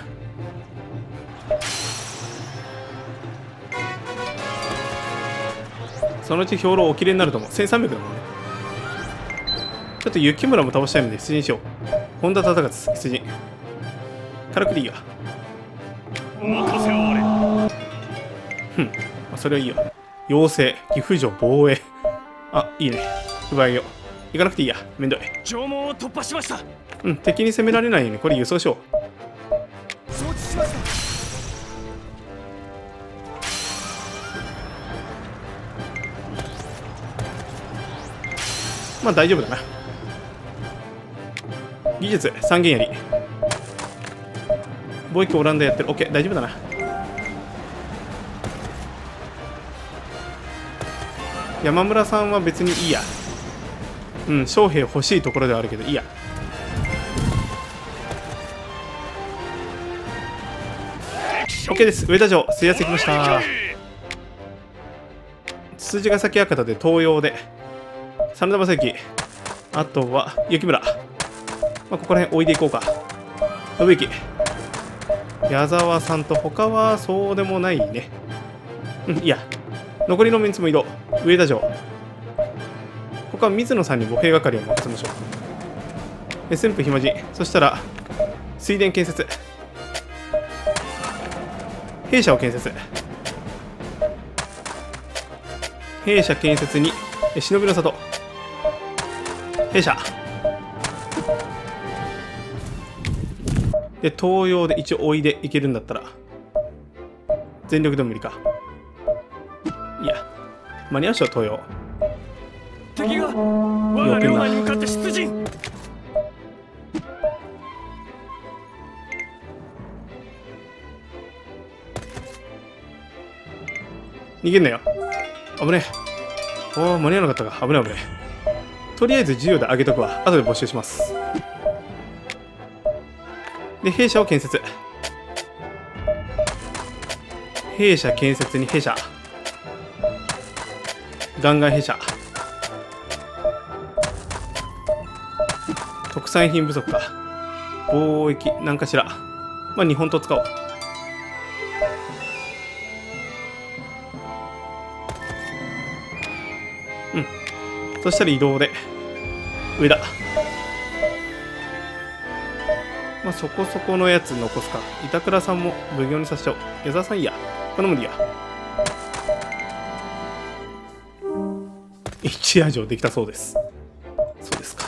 そのうち兵糧おきれいになると思う。せんさんびゃくだもんね。ちょっと雪村も倒したいので出陣しよう。本田忠勝出陣。軽くでいいわ。 任せあれ。 ふん、まあ、それはいいわ。妖精、岐阜城防衛。あ、いいね。奪いよう。行かなくていいや。めんどい。 城門を突破しました。 うん、敵に攻められないようにこれ輸送しよう。 承知しました。 まあ大丈夫だな。技術三元槍。貿易オランダやってる。 OK 大丈夫だな。山村さんは別にいいや。うん、将兵欲しいところではあるけどいいや。OK です。上田城制圧できました。筋ヶ崎館で東洋で真田正幸。あとは雪村。まあ、ここら辺置いていこうか。信之、矢沢さんと他はそうでもないね。うん、いや。残りのメンツも移動。上田城。ここは水野さんに歩兵係を任せましょう。で、駿府暇地。そしたら、水田建設。兵舎を建設。兵舎建設に、忍びの里。弊社で東洋で一応おいでいけるんだったら全力でも無理か。いや間に合うっしょ。東洋敵が我が領内に向かって出陣。 逃げんなよ。危ねえ。おお間に合わなかったか。危ねえ危ねえ。とりあえず授与で上げとくわ。後で募集します。で兵舎を建設。兵舎建設に弊社。弾丸弊社。特産品不足か。貿易何かしら。まあ日本刀使おう。うん。そしたら移動で上だ。 まあ、そこそこのやつ残すか。板倉さんも奉行にさせちゃおう。矢沢さんいいや。この無理や。一夜城できたそうです。そうですか。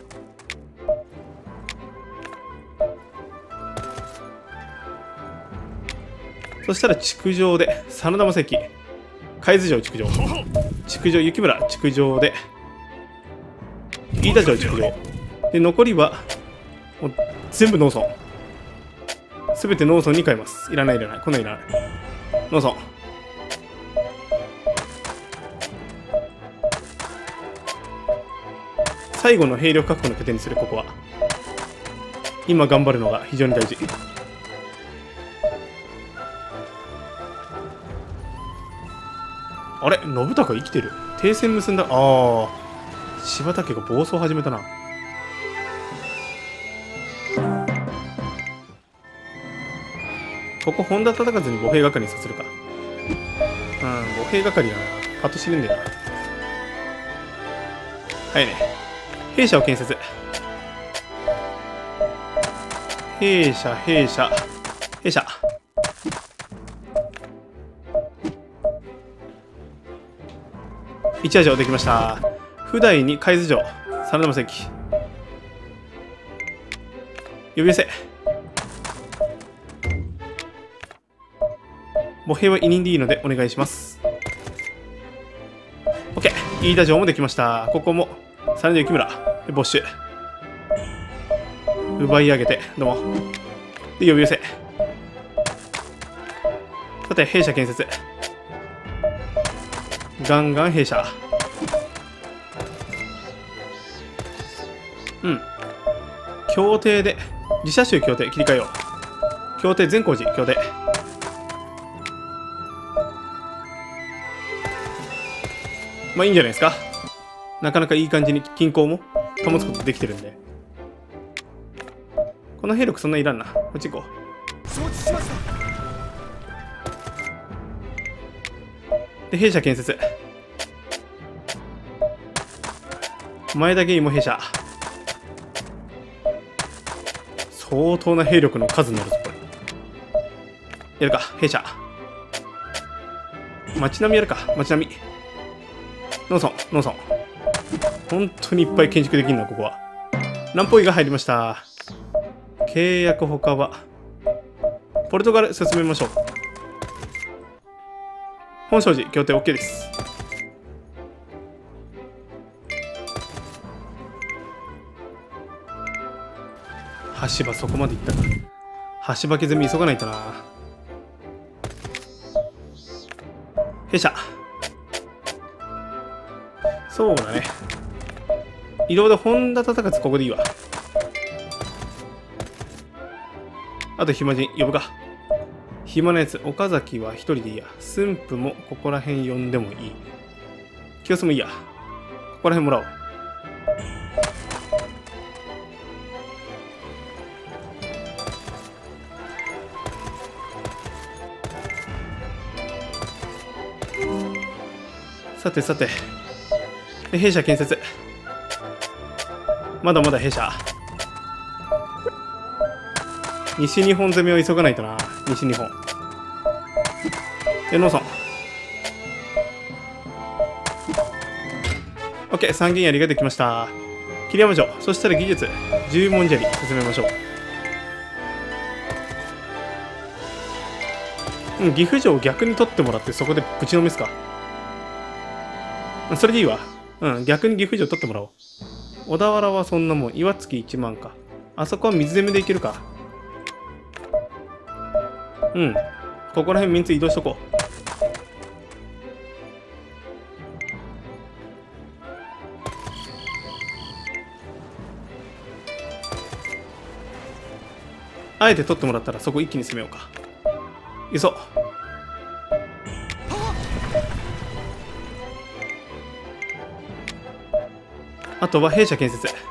そしたら築城で真田正幸、海津城築城、築城雪村築城で飯田城築城で、残りはもう全部農村、すべて農村に変えます。いらないいらない、こんなんいらない。農村最後の兵力確保の拠点にする。ここは今頑張るのが非常に大事。あれ、信孝生きてる。停戦結んだ。ああ、柴田家が暴走始めたな。ここ本田忠勝に歩兵係にさせるか。うん、歩兵係だな。パッと知るんだよな。はいね。兵舎を建設。兵舎、兵舎、弊社。一夜城できました。普代に海津城、真田正幸。呼び寄せ。歩兵は委任でいいのでお願いします。OK。飯田城もできました。ここもさんじゅうきゅう村で没収。奪い上げて、どうも。で、呼び寄せ。さて、兵舎建設。ガンガン兵舎。うん。協定で、自社州協定切り替えよう。協定善光寺協定。まあいいんじゃないですか。なかなかいい感じに均衡も保つことできてるんで。この兵力そんないらんな。こっち行こう。承知しました。で、兵舎建設。前田ゲイも兵舎。相当な兵力の数になるぞ、これ。やるか、兵舎。町並みやるか、町並み。農村、農村。本当にいっぱい建築できるな、ここは。南方医が入りました。契約他は、ポルトガル進めましょう。本庄寺協定 OK です。橋場そこまで行ったか。橋場削み急がないとな。弊社。そうだね。移動で本田忠勝ここでいいわ。あと暇人呼ぶか。暇なやつ、岡崎は一人でいいや。駿府もここら辺呼んでもいい。清須もいいや。ここら辺もらおう。さてさて。で、弊社建設。まだまだ弊社。西日本攻めを急がないとな。西日本。で、農村。OK、三軒槍ができました。桐山城。そしたら技術、十文字槍進めましょう。うん、岐阜城を逆に取ってもらって、そこでぶちのめすか。それでいいわ。うん、逆に岐阜城取ってもらおう。小田原はそんなもん。岩槻いちまんか。あそこは水攻めでいけるか。うん。ここら辺みんつ移動しとこう。あえて取ってもらったらそこ一気に攻めようか。いそう。あとは兵舎建設。ちょ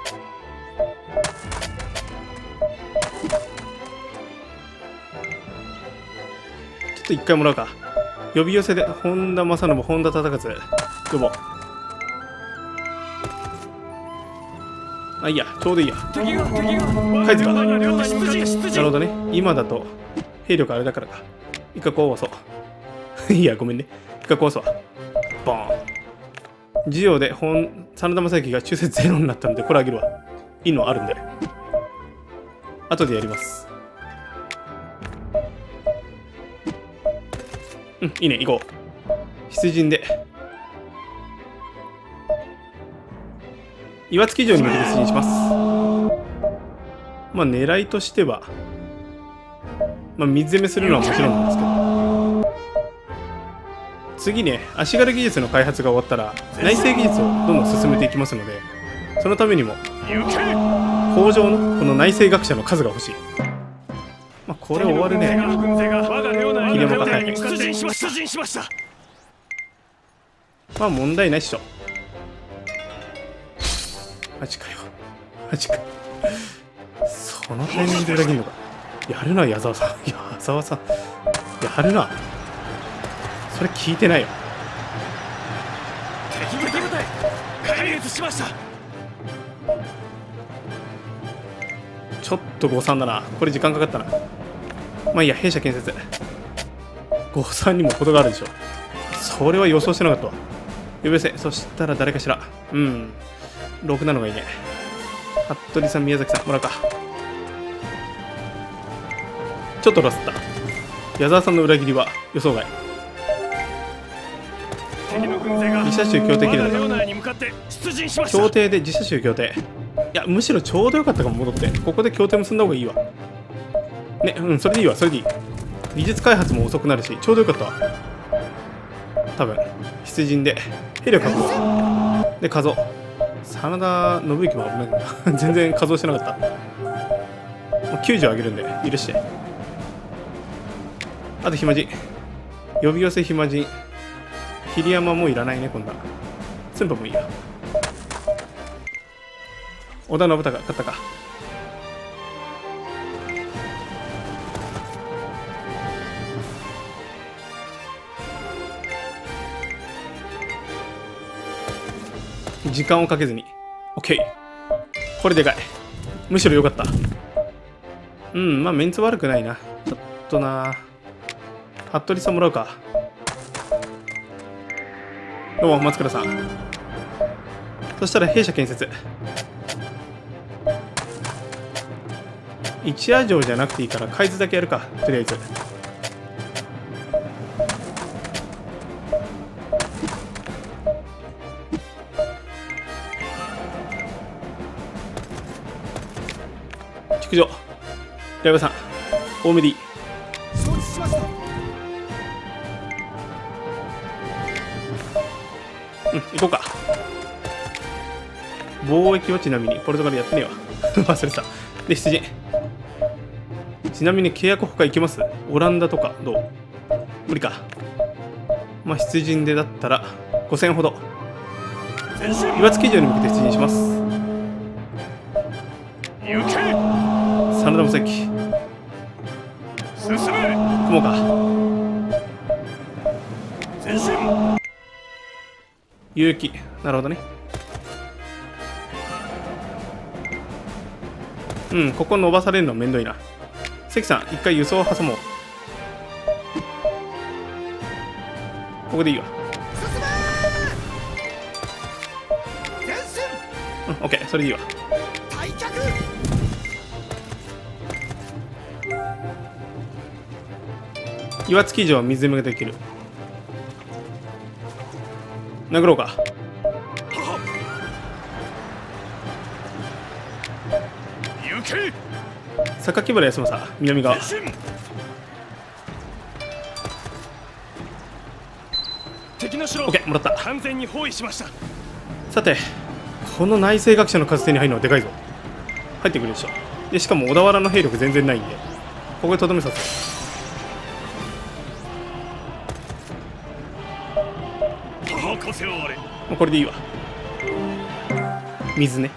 っと一回もらうか。呼び寄せで本田正信、本田忠勝呼ぼう。 あ、いいや、ちょうどいいや。 敵が敵が海津が我が領内に向かって出陣。 なるほどね。今だと兵力あれだからか。一回壊そういや、ごめんね。一回壊すわ。ボーン。授業で本真田昌幸が中節ゼロになったので、これあげるわ。いいのあるんで。後でやります。うん、いいね、行こう。出陣で。岩槻城に向けて出陣します。まあ、狙いとしては、まあ、水攻めするのはもちろんなんですけど、次ね、足軽技術の開発が終わったら、内製技術をどんどん進めていきますので、そのためにも、工場のこの内製学者の数が欲しい。まあ、これ終わるね。 秀山がはい出陣しました。出陣しました。 まあ、問題ないっしょ。マジかよ。マジか。そのタイミングで裏切るのか。やるな、矢沢さん。矢沢さん。やるな。それ聞いてないよ。 敵部隊壊滅しました。 ちょっと誤算だな。これ時間かかったな。まあいいや、弊社建設。誤算にも程があるでしょ。それは予想してなかったわ。呼び寄せ。そしたら誰かしら。うん。ろくなのがいいね。服部さん、宮崎さん、もらうか。ちょっとロスった。矢沢さんの裏切りは予想外。自社州協定切れたか。協定で自社州協定。いや、むしろちょうどよかったかも、戻って。ここで協定結んだ方がいいわ。ね、うん、それでいいわ、それでいい。技術開発も遅くなるし、ちょうどよかったわ。多分、出陣で。兵力確保。で、加増。真田信之も危ないんだ。全然加増してなかった。きゅうじゅう上げるんで、許して。あと、暇人。呼び寄せ暇人。桐山もいらないね、今度は。駿府もいいや。織田信孝、勝ったか。時間をかけずに。OK。これでかい。むしろ良かった。うん、まあメンツ悪くないな。ちょっとな。服部さんもらうか。どうも、松倉さん。そしたら弊社建設。一夜城じゃなくていいから海津だけやるか、とりあえず。築城平山さん多めでいい。承知しました。うん、行こうか。貿易はちなみにポルトガルやってねえわ忘れてた。で、出陣。ちなみに契約他行きます？オランダとかどう？無理か。まあ出陣でだったらごせんほど。岩槻城に向けて出陣します。真田昌幸。雲か。結城。なるほどね。うん、ここ伸ばされるのめんどいな。関さん、一回輸送を挟もう。ここでいいわ。うん、オッケー、それでいいわ。岩槻城は水攻めができる。殴ろうか。榊原康政、南側。オッケー、もらった。 完全に包囲しました。 さて、この内政学者の数手に入るのはでかいぞ。入ってくるでしょ。で、しかも小田原の兵力全然ないんで、ここでとどめさせる。もうこれでいいわ。水ね。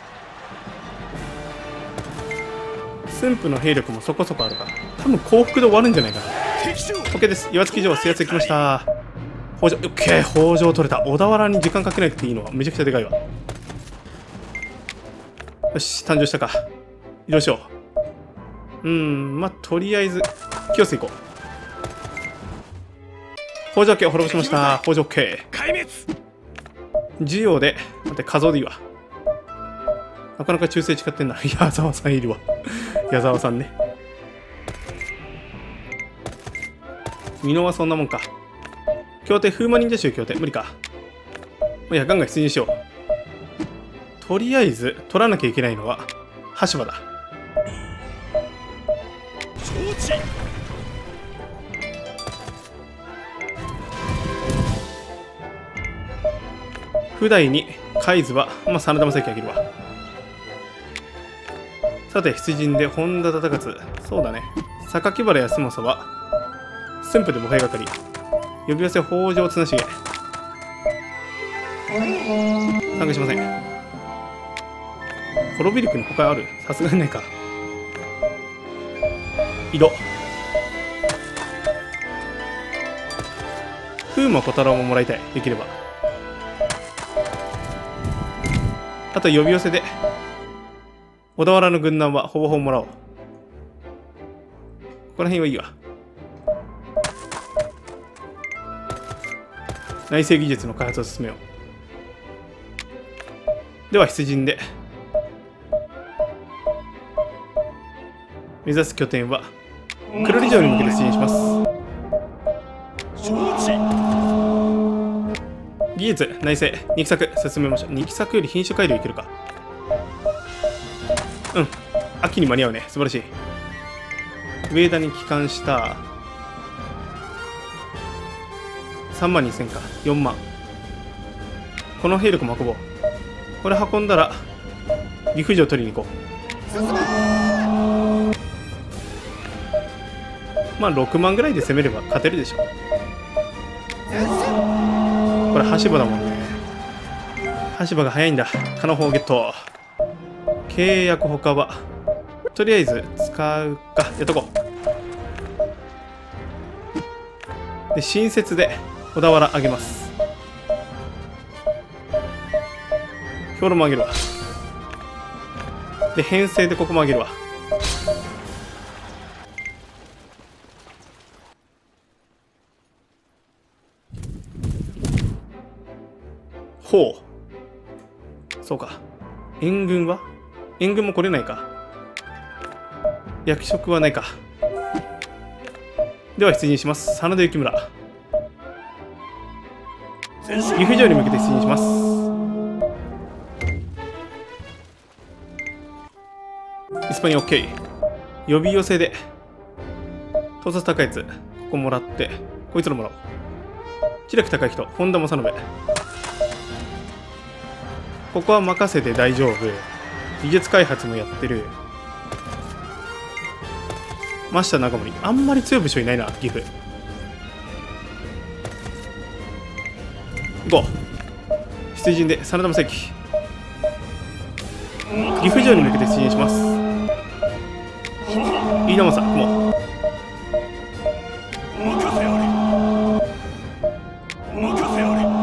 駿府の兵力もそこそこあるから、多分降伏で終わるんじゃないかな。OK です。岩槻城制圧できました。北条、OK、北条取れた。小田原に時間かけなくていいのはめちゃくちゃでかいわ。 よし、誕生したか。移動しよう。うーん、まあ、とりあえず、清瀬行こう。北条家を滅ぼしました。北条家。 壊滅。 需要で、待って、画像でいいわ。なかなか忠誠誓ってんな。矢沢さんいるわ。矢沢さんね。美濃はそんなもんか。協定、風魔忍者宗協定、無理か。いや、ガンガン出陣しよう。とりあえず、取らなきゃいけないのは、羽柴だ。 承知。 普代に海津は、まあ、真田正幸あげるわ。さて、出陣で本田忠勝。そうだね。榊原康政は、駿府で母兵係。呼び寄せ北条綱重。参加しません。滅びる国他ある？さすがにないか。移動。風魔小太郎ももらいたい。できれば。あと呼び寄せで小田原の軍団はほぼほぼもらおう。ここら辺はいいわ。内政技術の開発を進めよう。では出陣で目指す拠点は黒利城に向けて出陣します。 承知。 技術、内政、二期作進めましょう。二期作より品種改良いけるか。うん、秋に間に合うね。素晴らしい。上田に帰還したさんまんにせんか。よんまん。この兵力も運ぼう。これ運んだら岐阜城取りに行こう。まあろくまんぐらいで攻めれば勝てるでしょ。これ羽柴だもんね。羽柴が早いんだ。カノ砲ゲット。契約他はとりあえず使うか。やっとこう。で新設で小田原あげます。兵糧もあげるわ。で編成でここもあげるわ。ほう。そうか。援軍は援軍も来れないか。役職はないか。では出陣します。真田幸村。岐阜城に向けて出陣します。イスパニア OK。呼び寄せで盗撮高いやつここもらってこいつらもらおう。知略高い人本田正信。ここは任せて大丈夫。技術開発もやってる。真下長森。あんまり強い武将いないな、岐阜。行こう。出陣で真田正幸。岐阜城に向けて出陣します。飯田正、もう。 任せあれ。任せあれ。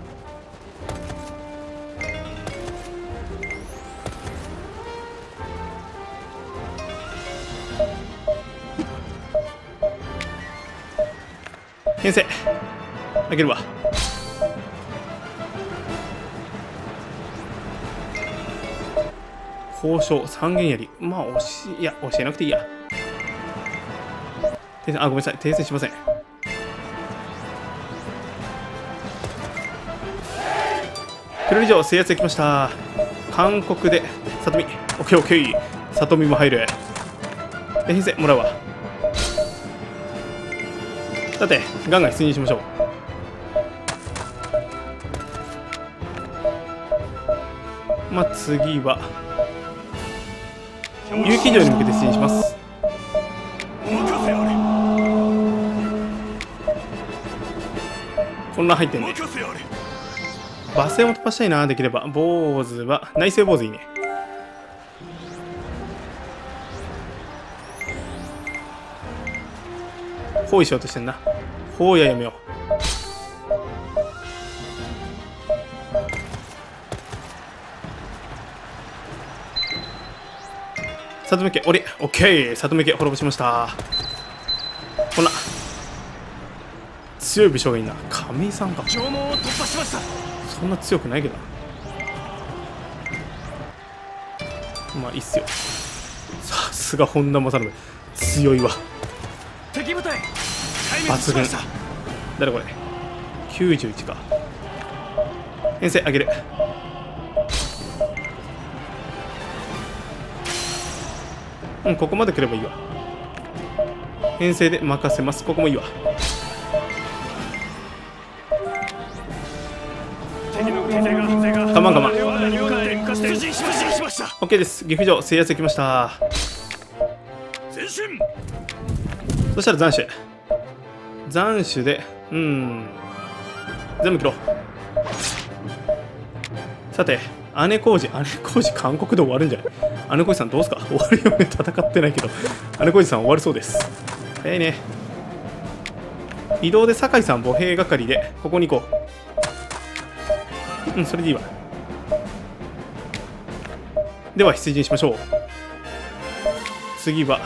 編成あげるわ。交渉三元槍。まあ教えいや教えなくていいや。停戦、あごめんなさい、停戦しません。黒利城制圧できました。韓国で里見。オッケーオッケー。里見も入る。で編成もらうわ。さてガンガン出陣しましょう。まあ次は結城城に向けて出陣します。こんな入ってんね。馬戦を突破したいな。できれば坊主は内政坊主いいね。包囲しようとしてんな。包囲はやめよう。 里見家俺オッケー。里見家滅ぼしました。こんな強い武将がいいな。亀井さんか。 城門を突破しました。 そんな強くないけどな。まあいいっすよ。さすが本田正信強いわ。 敵部隊壊滅しました。 誰これ。きゅうじゅういちか。編成上げる。うん、ここまで来ればいいわ。編成で任せます。ここもいいわ。我慢我慢。 OK です。岐阜城制圧できました。 前進。 そしたら斬首斬首でうーん全部切ろう。さて姉小路姉小路韓国で終わるんじゃない。姉小路さんどうすか。終わるよね。戦ってないけど姉小路さん終わるそうです。早いね。移動で酒井さん歩兵係でここに行こう。うん、それでいいわ。では出陣しましょう。次は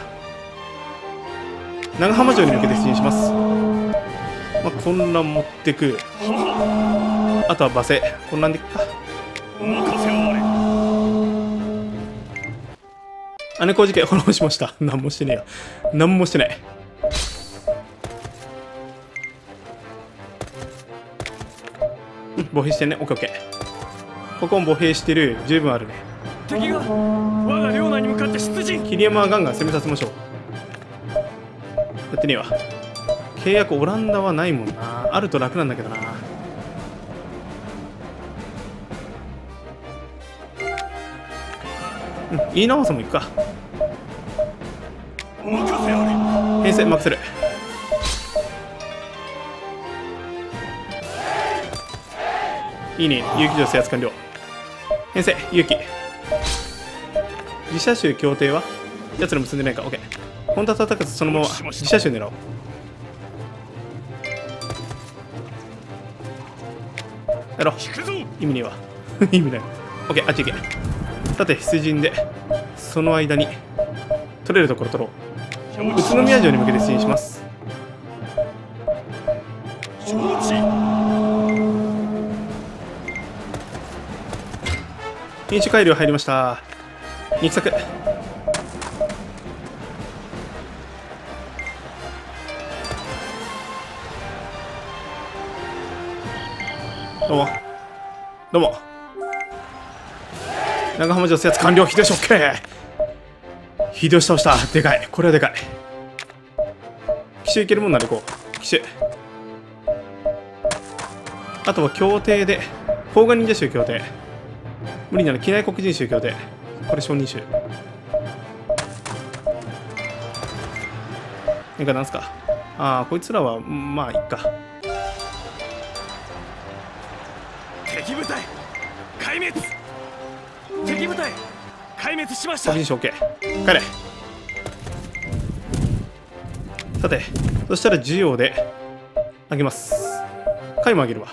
長浜城に向けて出陣します。まあ、混乱持ってく。あとは馬勢混乱でいくか。姉小路家滅ぼしました。何もしてねえよ。何もしてない。うん、歩兵してんね。オッケーオッケー。ここも歩兵してる。十分あるね。 敵が我が領内に向かって出陣。 桐山はガンガン攻めさせましょう。やってねえわ。契約オランダはないもんな。あると楽なんだけどな。うん、飯直さんも行くか。編成任せる。いいね。結城城制圧完了。編成結城。自社州協定はやつら結んでないか。 OK。 本田叩かずそのまま自社州狙おう。やろう。意味ねえわ意味ない。 OK。 あっち行け。さて出陣でその間に取れるところ取ろう。宇都宮城に向けて出陣します。品種改良入りました。肉作どうもどうも。長浜城制圧完了。秀吉 OK。 秀吉倒した。でかい。これはでかい。奇襲いけるもんなら行こう。奇襲。あとは協定で甲賀忍者衆協定。無理なら機内国人衆協定。これ承認衆。なんかなんすか。ああこいつらはまあいっか。 敵部隊壊滅。敵部隊壊滅しました。 国人衆 OK。 帰れ。さてそしたら授業であげます。回もあげるわ。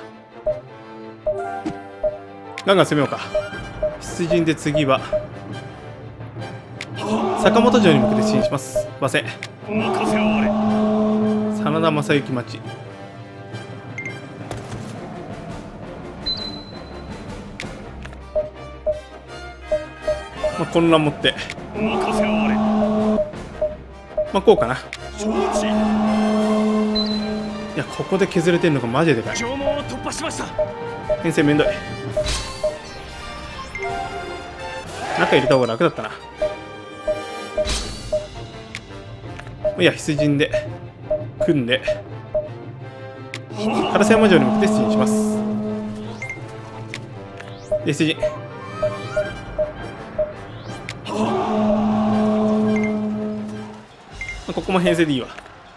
ガンガン攻めようか。出陣で次は坂本城に向けて出陣します。馬勢真田正幸町。まあ、混乱持ってまあこうかな。いやここで削れてるのがマジででかい。 城門を突破しました。 編成めんどい。中入れた方が楽だったな。いや出陣で組んで烏山城に向けて出陣します。で出陣。ここも編成でいいわ。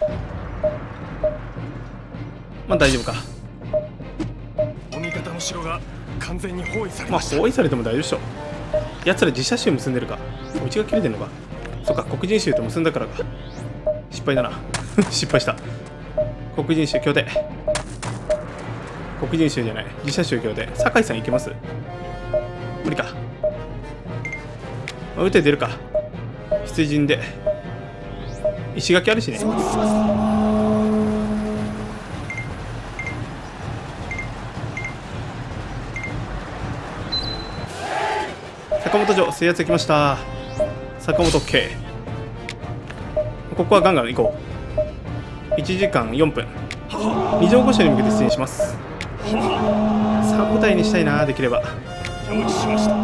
まあ大丈夫か。 お味方の城が完全に包囲されまあました。 包囲されても大丈夫でしょ。やつら自社州結んでるか。うちが切れてんのか。そっか黒人州と結んだからか。失敗だな失敗した。黒人州協定。黒人州じゃない自社州協定。酒井さんいけます？無理か。まあ、打て出るか。 出陣で石垣あるしね。坂本城制圧できました。坂本 K、 ここはガンガン行こう。いちじかんよんぷん、二条御所に向けて出陣します。さん部隊にしたいな、できれば。 承知しました。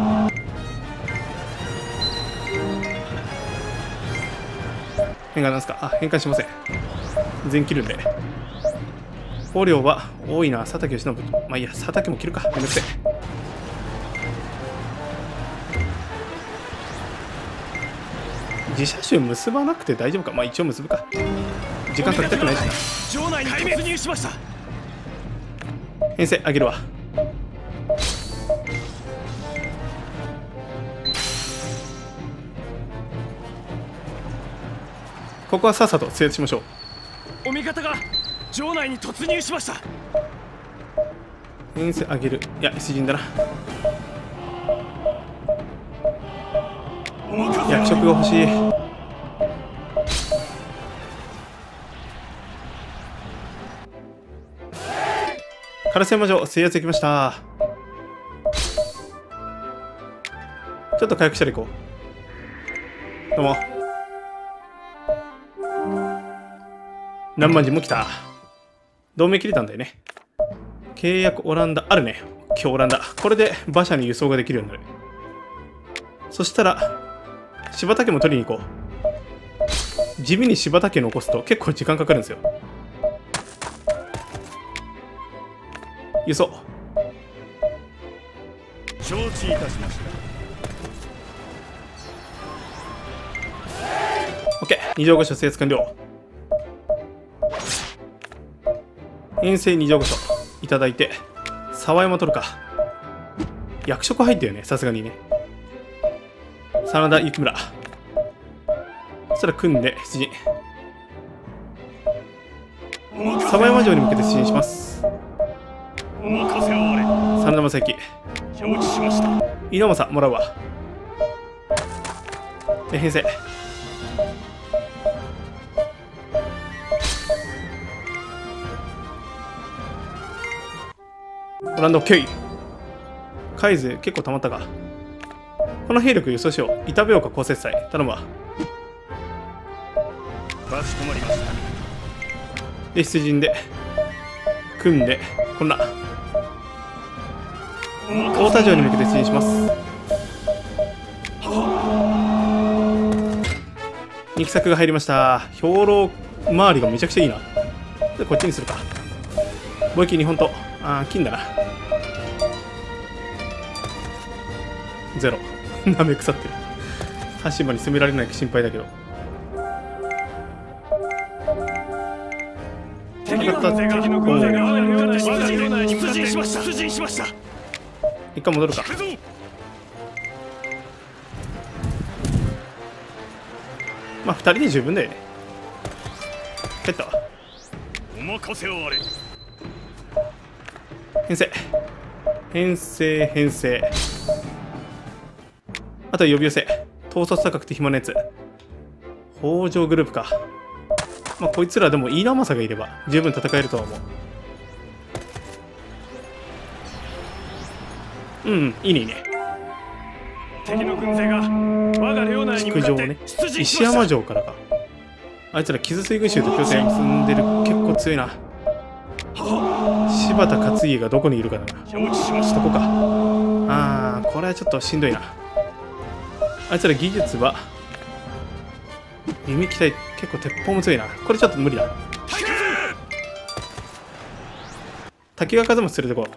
変換なんですか。あ、変換しません。全切るんで。捕虜は多いな。佐竹義信。まあいいや、佐竹も切るか。めんどくせえ。自社種結ばなくて大丈夫か。まあ一応結ぶか。時間かけたくないしな。 城内に突入しました。 編成上げるわ。ここはさっさと制圧しましょう。 お味方が城内に突入しました。 編成上げる。いや、出陣だな。役職が欲しい。烏山城制圧できました。ちょっと回復したら行こう。どうも。何万人も来た。同盟切れたんだよね。契約オランダあるね。今日オランダ。これで馬車に輸送ができるようになる。そしたら柴田家も取りに行こう。地味に柴田家残すと結構時間かかるんですよ。輸送承知いたしました。 OK、 二条御所制圧完了。遠征二条御所いただいて沢山取るか。役職入ったよね、さすがにね。真田幸村、そしたら組んで出陣。沢山城に向けて出陣します。 お任せをあれ。 真田正幸、 承知しました。 井上正もらうわ。で編成オランダ OK。 海図結構溜まったか。この兵力輸送しよう。板部岡高雪祭頼むわ。 かしこまりました。 で出陣で組んでこんな太田城に向けて出陣します。二期作が入りました。兵糧周りがめちゃくちゃいいな。でこっちにするか。貿易日本とあ金だな。ゼロなめ腐ってる。羽島に攻められないか心配だけど。 敵の軍勢が我が領内に出陣しました。出陣しました。 一回戻るか。まあふたりで十分だよね。帰ったわ。 お任せをあれ。 編成編成編成。あとは呼び寄せ。統率高くて暇なやつ。北条グループか。まあこいつらでも飯田政がいれば十分戦えるとは思う。うん、いいねいいね。 敵の軍勢が我が領内に向かって出陣しました。 石山城からか。あいつら傷水軍衆と拠点結んでる。結構強いな。柴田勝家がどこにいるかだな。 承知しました。 そこか。あー、これはちょっとしんどいな。あいつら技術は弓機体結構鉄砲も強いな。これちょっと無理だ。滝川風も連れてこう。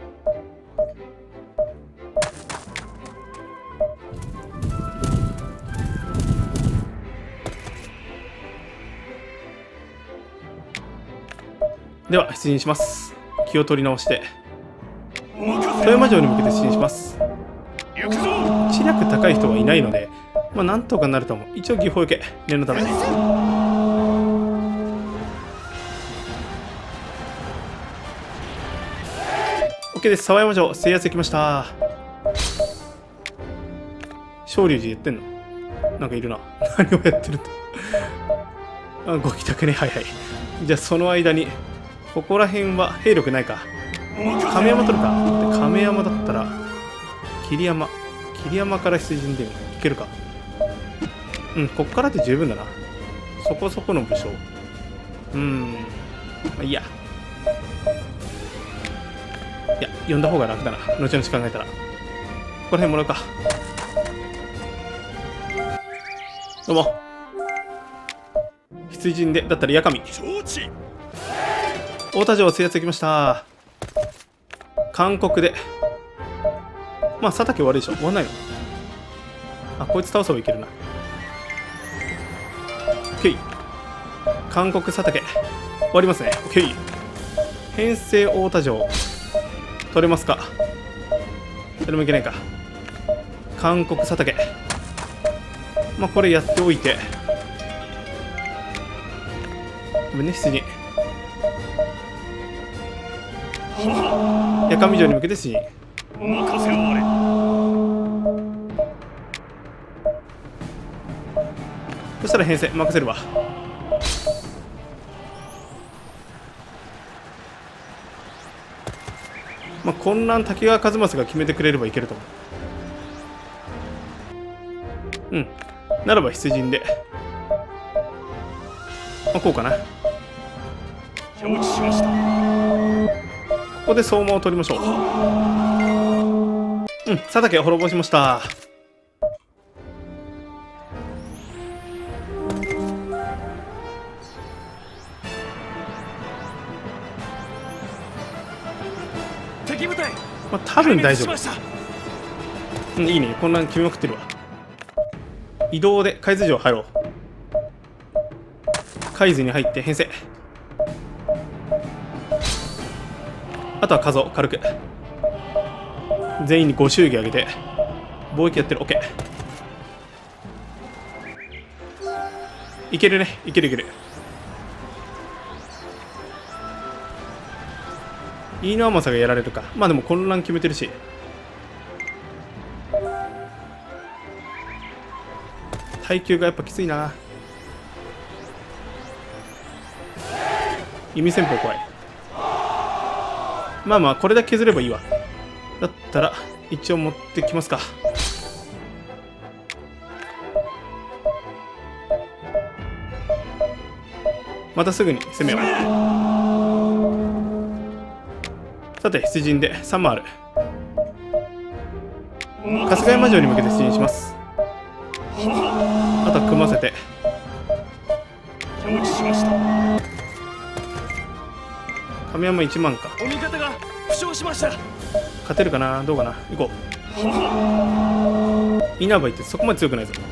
では出陣します。気を取り直して富山城に向けて出陣します。知略高い人はいないので、まあなんとかなると思う。一応技法受け念のため。OK です。沢山城制圧できました。昇龍寺言ってんのなんかいるな。何をやってるんだ。あ、ご帰宅ね。はいはい。じゃあその間に、ここら辺は兵力ないか。亀山取るか。で亀山だったら、桐山。桐山から出陣でいけるか。うん、こっからで十分だな。そこそこの武将。うーん。まあいいや。いや、呼んだ方が楽だな。後々考えたら。ここら辺もらうか。どうも。出陣で、だったら八神。太田城制圧できました。韓国で。まあ、佐竹終わるでしょ。終わんないの。あ、こいつ倒せばいけるな。オッケー。韓国佐竹。終わりますね。オッケー。編成太田城。取れますか。それもいけないか。韓国佐竹。まあ、これやっておいて。ごめんね、出陣。八上城に向けて出陣。そしたら編成任せるわ。まあ、混乱滝川一正が決めてくれればいけると思う。うん。ならば出陣で。まあ、こうかな。承知しました。ここで相馬を取りましょう。うん、佐竹を滅ぼしました。 敵部隊。 まあ、多分大丈夫。うん、いいね。混乱決めまくってるわ。移動で海津城入ろう。海津に入って編成。あとは数を軽く。全員にご祝儀あげて。貿易やってる。OK。いけるね。いけるいける。飯野甘さがやられるか。まあでも混乱決めてるし。耐久がやっぱきついな。弓戦法怖い。まあまあこれだけ削ればいいわ。だったら一応持ってきますか。またすぐに攻めよう。さて出陣でさんもある。春日山城に向けて出陣します。あとは組ませて。承知しました。亀山いちまんか。 お味方が負傷しました。 勝てるかな。どうかな。行こう。稲葉いってそこまで強くないぞ。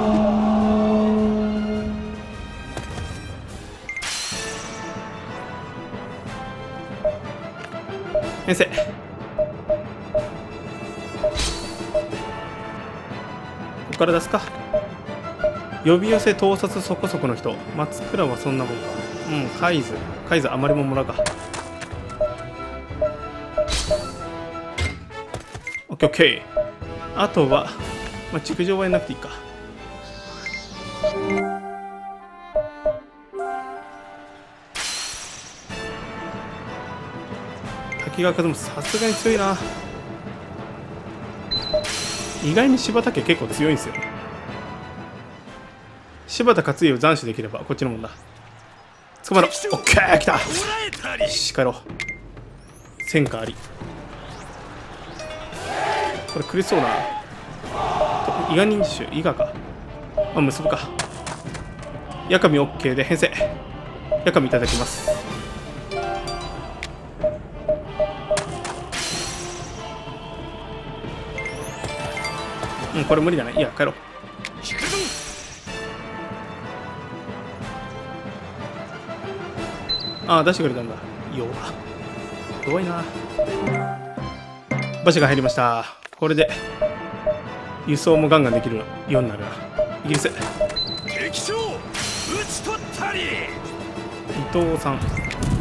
編成。ここから出すか。呼び寄せ盗撮そこそこの人。松倉はそんなもんか。うん、海津。海津あまりももらうか。オッケーオッケー。あとは、まあ、築城はやんなくていいか。滝川和正さすがに強いな。意外に柴田家結構強いんですよ。柴田勝家を斬首できればこっちのもんだ。捕まろう。オッケー来た。よし帰ろう。戦果あり。これ苦しそうだな。伊賀忍者伊賀か。あ、結ぶか。八神 OK で編成。八神いただきます。うん、これ無理だね。いや帰ろう。ああ出してくれたんだ。弱弱いな。馬車が入りました。これで輸送もガンガンできるようになるな。イギリス敵将討ち取ったり。伊藤さん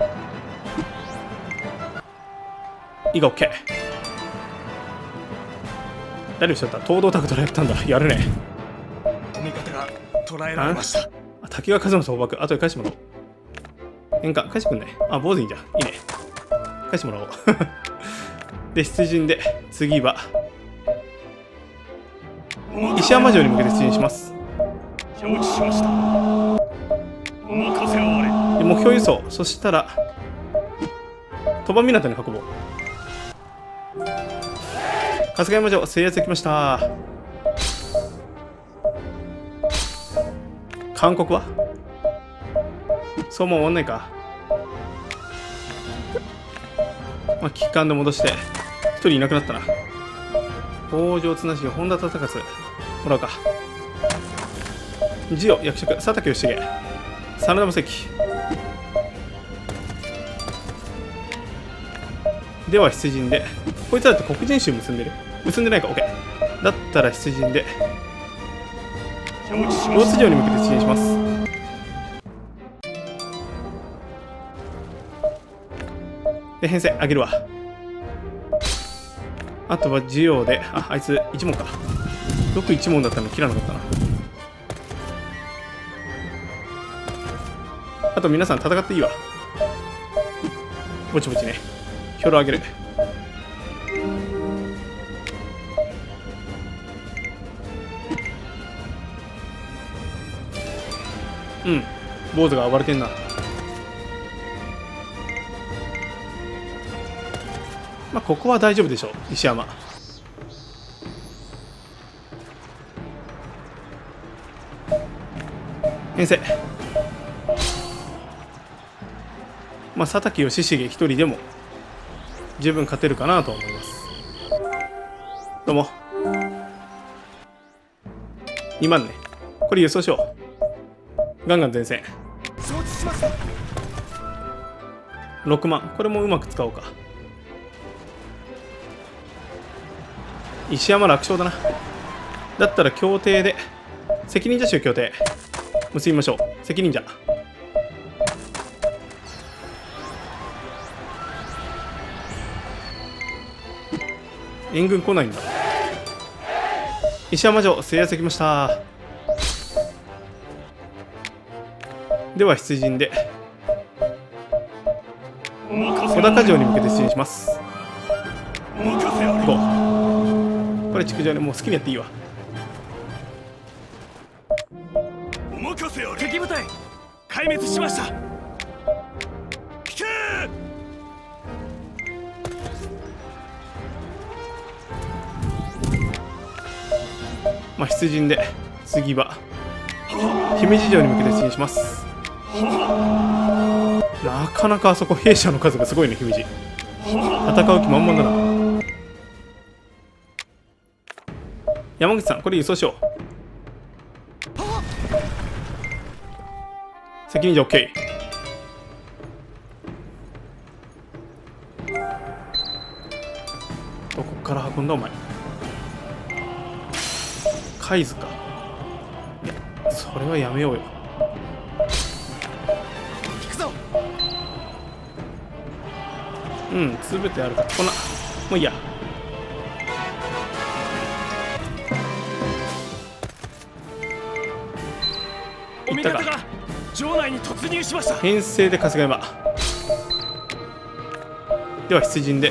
伊賀 OK。 誰をしちゃった。東堂拓虎やったんだ。やるね。お味方捕らえられました。 あ、滝川一正捕獲。後で返してもらおう。変換返してくんね。あ、坊主いいじゃん。いいね。返してもらおう。で、出陣で、次は、石山城に向けて出陣します。 承知しました。お任せあれ。 で、目標輸送。そしたら、鳥羽港に運ぼう。春日山城制圧できました。韓国はそうも終わんないか。まあ、機関で戻して一人いなくなったな。北条綱重、本田忠勝もらうか。ジオ役職佐竹義重、真田正樹。では出陣で、こいつらと黒人衆結んでる結んでないか。 OK だったら出陣で大津城に向けて出陣します。で編成上げるわ。あとはジオで、あ、あいついち問か。よくいち問だったのに切らなかったな。あと皆さん戦っていいわ。ぼちぼちね。兵糧上げる。うん、坊主が暴れてんな。まあここは大丈夫でしょう。石山編成。まあ佐竹義重一人でも十分勝てるかなと思います。どうもにまんね。これ輸送しよう。ガンガン前線。 承知しました。 ろくまん。これもうまく使おうか。石山楽勝だな。だったら協定で赤忍者衆協定結びましょう。赤忍者援軍来ないんだ。石山城制圧できました。では出陣で小高城に向けて出陣します。ごこれ築城でもう好きにやっていいわ。 お任せあれ。敵部隊壊滅しました。引け。 まあ出陣で次は姫路城に向けて出陣します。なかなかあそこ兵舎の数がすごいね。姫路戦う気満々だな。山口さんこれ輸送しよう。責任者 OK。 どこから運んだお前。海津か。いやそれはやめようよ。 行くぞ。 うん全てあるからこんなもういいや。 お味方が城内に突入しました。 編成で春日山。では出陣で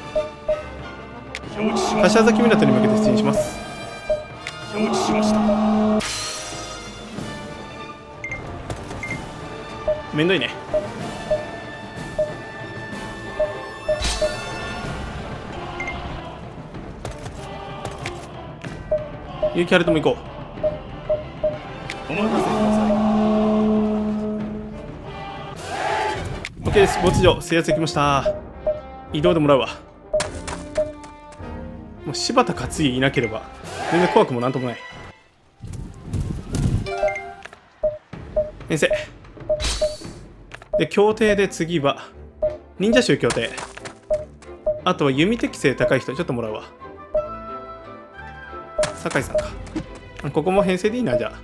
柏崎港に向けて出陣します。 承知しました。 めんどいね。結城晴友行こお任せください。 う。 OK です。没城制圧できました。移動でもらうわ。もう柴田勝家いなければ全然怖くもなんともない。編成で協定で次は忍者衆協定。あとは弓適性高い人ちょっともらうわ。酒井さんか。ここも編成でいいな。じゃあ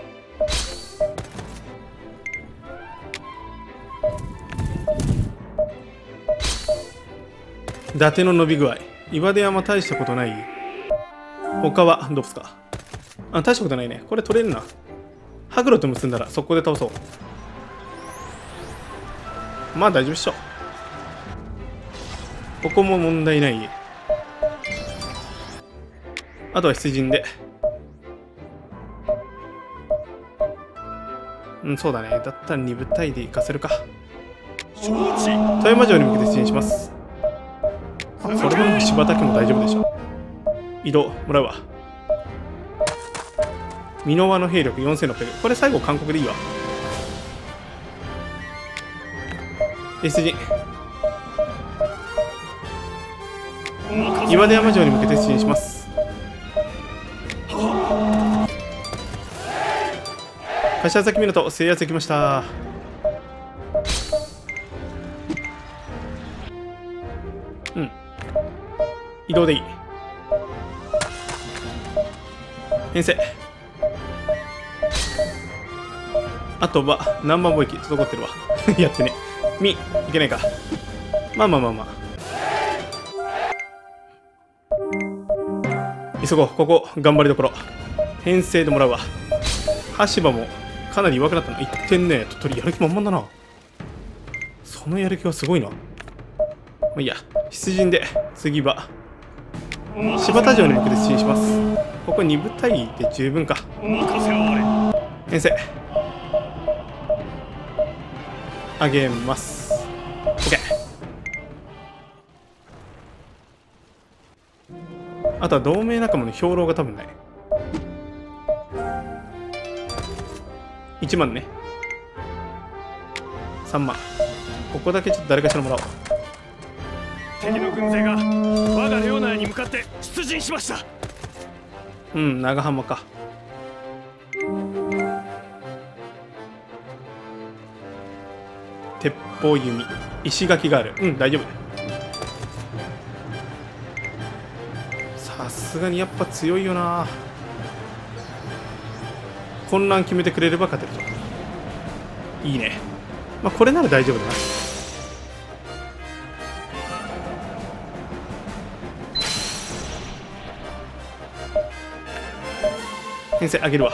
伊達の伸び具合岩出山大したことない。他はどうですか。あ大したことないね。これ取れるな。 ハグロと結んだら速攻で倒そう。まあ大丈夫っしょ。ここも問題ない。あとは出陣で。うん、そうだね。だったらに部隊で行かせるか。富山城に向けて出陣します。それも柴田家も大丈夫でしょう。移動もらうわ。箕輪の兵力よんせんろっぴゃく。これ最後韓国でいいわ。出陣。岩出山城に向けて出陣します。柏崎港制圧できました。うん、移動でいい。編成。あとは南蛮貿易滞ってるわやってね。みいけないか。まあまあまあまあ、急ごう。ここ頑張りどころ。編成でもらうわ。羽柴もかなり弱くなったな。いってんね。鳥取やる気満々だな。そのやる気はすごいな。まあいいや、出陣で次は柴田城に向けて出陣します。ここに部隊で十分か。編成上げます。 OK。 あとは同盟仲間の兵糧が多分ない。いちまんね。さんまん。ここだけちょっと誰かしらもらおう。 敵の軍勢が我が領内に向かって出陣しました。 うん、長浜か。鉄砲弓、石垣がある。うん、大丈夫。さすがにやっぱ強いよな。混乱決めてくれれば勝てると。いいね。まあこれなら大丈夫だな。編成上げるわ。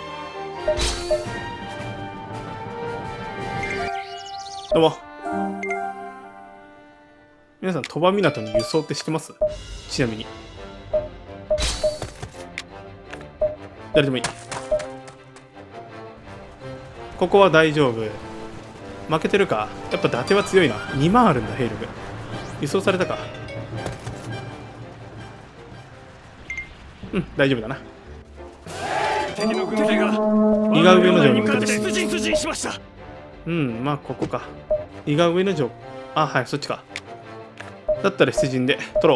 どうも。皆さん、鳥羽港に輸送って知ってます？ちなみに。誰でもいい。ここは大丈夫。負けてるか。やっぱ伊達は強いな。にまんあるんだ、兵力。輸送されたか。うん、大丈夫だな。 敵の軍勢が伊賀上野城に向けて出陣出陣しました。 うん、まあここか。伊賀上野城。あ、はい、そっちか。だったら出陣で取ろ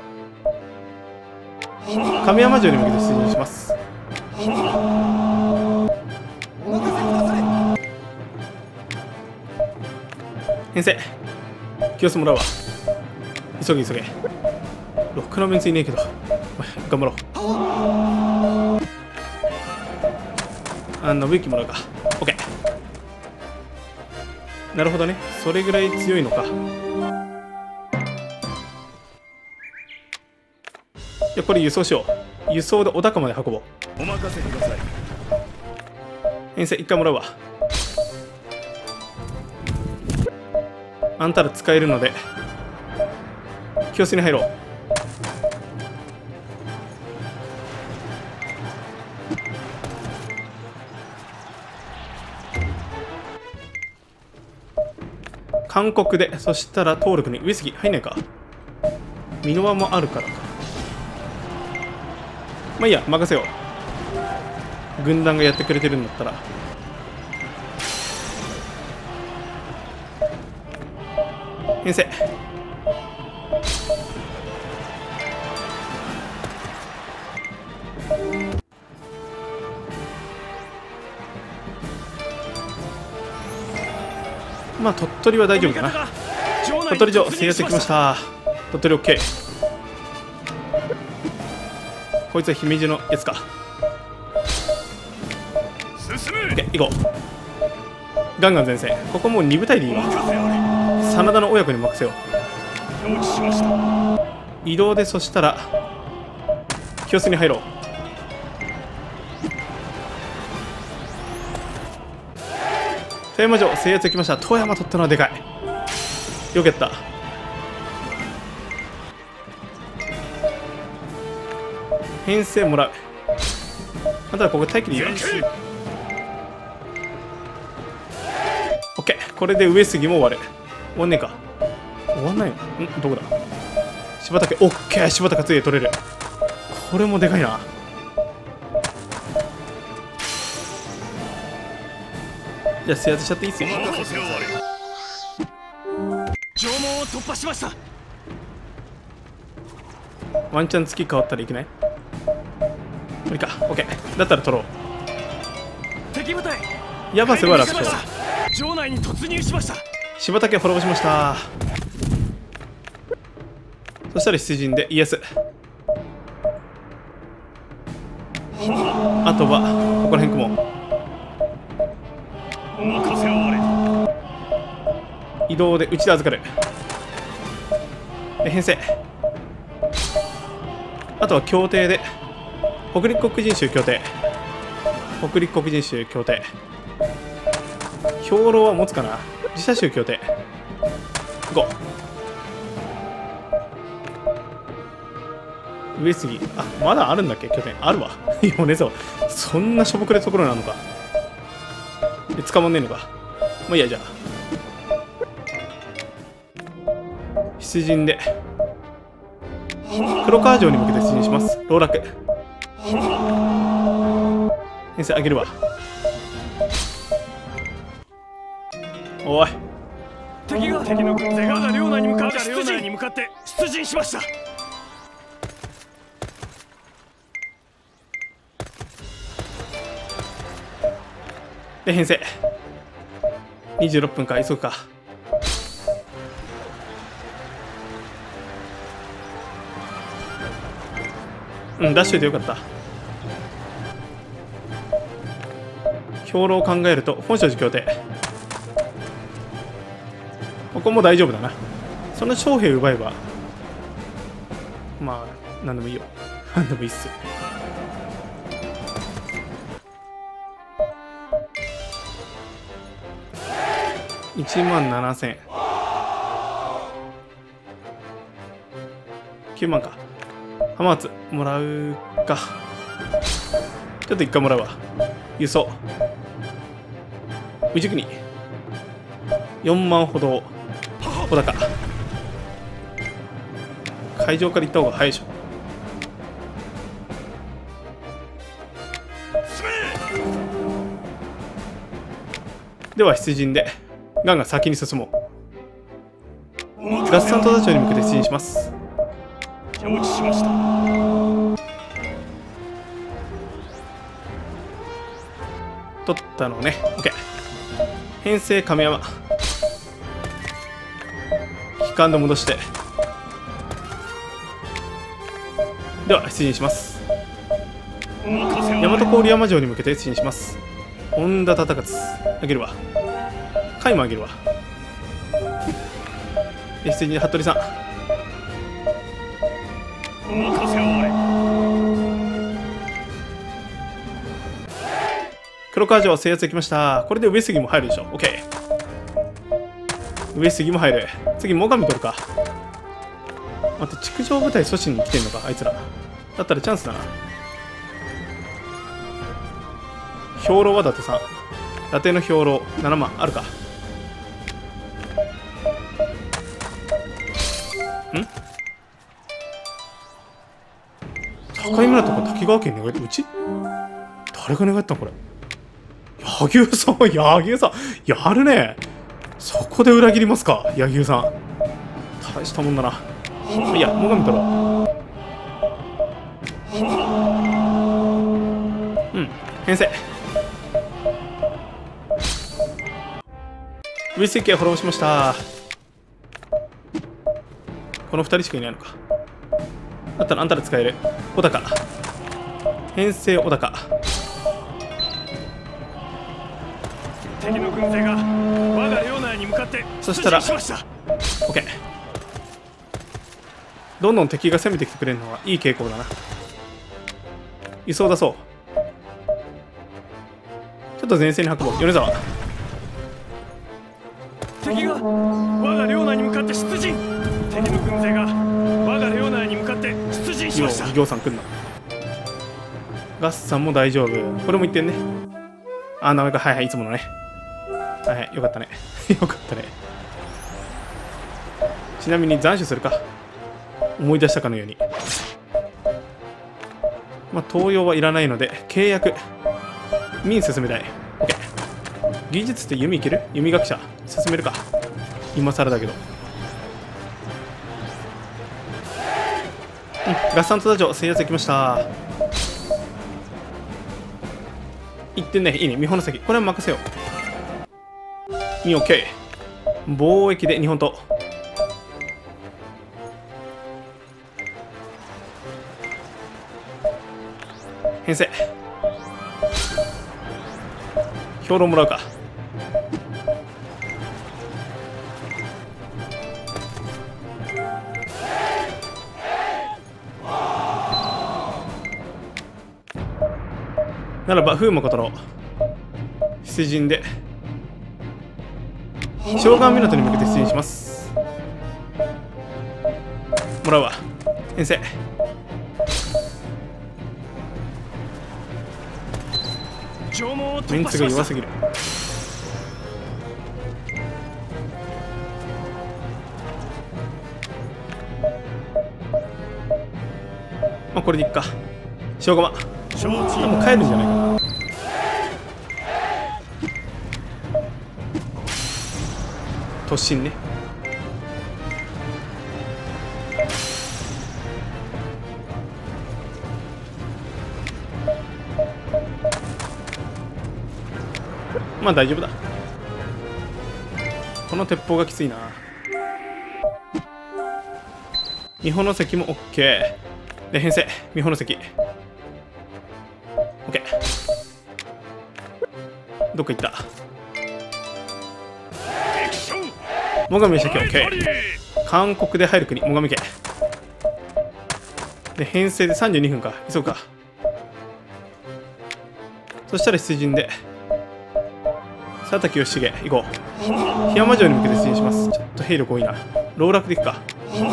う。亀山城に向けて出陣します。編成気をつもらうわ。急げ急げ。ろくのメンツいねえけど頑張ろう。あ、信行もらうか。 OK。 なるほどね。それぐらい強いのか。いや、これ輸送しよう。輸送で小高まで運ぼう。 お任せください。 編成いっかいもらうわ。あんたら使えるので教室に入ろう。韓国で、そしたら登録に上杉入んないか。箕輪もあるからか。まあいいや、任せよう。軍団がやってくれてるんだったら。編成まあ鳥取は大丈夫かな。鳥取城制圧できました。鳥取 OK。 こいつは姫路のやつか。 OK、 行こう。ガンガン前線。ここもうに部隊でいいわ。真田の親子に任せよう。移動で、そしたら清須に入ろう。 富山城制圧できました。富山取ったのはでかい。よくやった。編成もらう。あとはここ待機でいいよ。オッケー。これで上杉も終わる。終わんねえか。終わんないの？んどこだ。柴竹。オッケー。柴竹ついで取れる。これもでかいな。じゃあ制圧しちゃっていいっすよ。 城門を突破しました。 ワンチャン月変わったらいけない？無理か。オッケー。だったら取ろう。 敵部隊ヤバセは楽勝。 城内に突入しました。 柴竹滅ぼしました。そしたら出陣でイエス。あとはここら辺雲。移動でうちで預かる。で編成。あとは協定で北陸国人衆協定。北陸国人衆協定。兵糧は持つかな。自社州協定。ご上杉。あ、まだあるんだっけ拠点。あるわ。米沢。そんなしょぼくれところなのか。で捕まんねえのか。まあいいや、じゃあ。出陣で。黒川城に向けて出陣します。籠絡。編成あげるわ。おい。 敵が敵の軍勢が領内に向かって領内に向かって出陣しました。 で編成にじゅうろっぷんか。急ぐか。うん、出しといてよかった。兵糧を考えると本庄寺協定。ここも大丈夫だな。そんな将兵奪えばまあ何でもいいよ。何でもいいっすよ。いちまんななせん。きゅうまんか。浜松もらうか。ちょっと一回もらうわ。輸送宇治国よんまんほど。小高会場から行った方が早いでしょ。では出陣でガンが先に進もう。合算戸田町に向けて出陣します。 承知しました。 取ったのね。 OK。 編成亀山。機関で戻して。では出陣します。大和郡山城に向けて出陣します。本田忠勝あげるわ。甲斐もあげるわ。で出陣で服部さん。黒川城制圧できました。これで上杉も入るでしょ。 OK。 上杉も入る。次最上取るか。待って、築城部隊阻止に来てんのかあいつら。だったらチャンスだな。兵糧は伊達さん。伊達の兵糧ななまんあるか。ん高井村とか滝川県に願えて、うち誰が願ったのこれ。柳生さん、柳生さんやるね。そこで裏切りますか柳生さん。大したもんだな。いや、最上取ろう。うん、編成。上杉家滅ぼしました。このふたりしかいないのか。だったらあんたら使える。小高編成小高。 敵の軍勢が我が領内に向かってそしたら出陣しました。 OK。 どんどん敵が攻めてきてくれるのはいい傾向だな。輸送出そう。ちょっと前線に運ぼう。米沢敵の軍勢が我がレオナーに向かって出陣しました。 行さん来んな。ガッサンも大丈夫。これもいってんね。あ、名前か。はいはい、いつものね。はいはい、よかったね。よかったね。ちなみに斬首するか。思い出したかのように。まあ、東洋はいらないので、契約。民進めたい。OK。技術って弓いける？弓学者。進めるか。今更だけど。うん、ガッサン戸田城、制圧できました。いってんね。いいね。見本の先。これは任せよう。いい OK。貿易で日本と。編成。兵糧もらうか。ならば風魔ことの出陣で湘南港に向けて出陣します。もらうわ。編成。メンツが弱すぎる。まあこれでいっか。塩釜もう帰るんじゃないかな。突進ね。まあ大丈夫だ。この鉄砲がきついな。見本の関も OK で、編成見本の関 OK。 どっか行った。最上社家 OK。 韓国で入る国最上家で、編成でさんじゅうにふんか。急ぐか。そしたら出陣で佐竹義重行こう。檜山城に向けて出陣します。ちょっと兵力多いな。籠絡でいくか。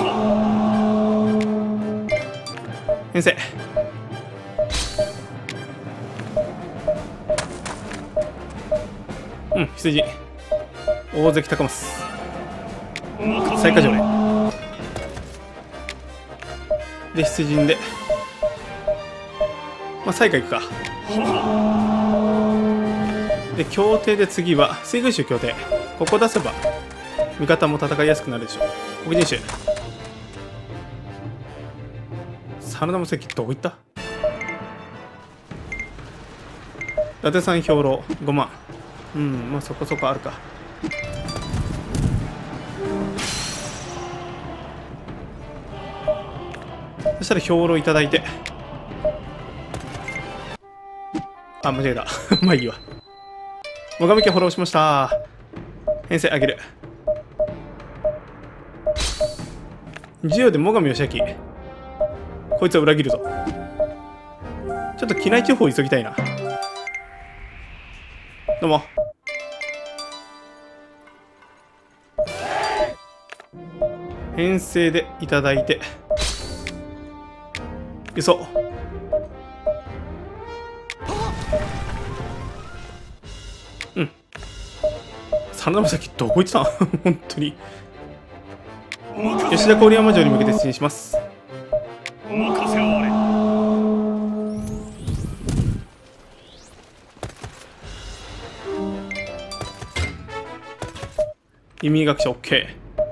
編成。うん、出陣。大関高松最下城ね。で出陣でまあ最下行くか。で協定で次は水軍衆協定。ここ出せば味方も戦いやすくなるでしょう。黒人衆真田の関どこ行った。伊達さん兵糧ごまん。うんまあそこそこあるか。そしたら兵糧いただいて、あ間違えたまあいいわ。最上家フォローしました。編成あげる。授与で最上義明こいつは裏切るぞ。ちょっと機内地方急ぎたいな。どうも。編成でいただいて輸送。うん真田岬どこ行ってた本当に。吉田郡山城に向けて出陣します。移民学者 OK。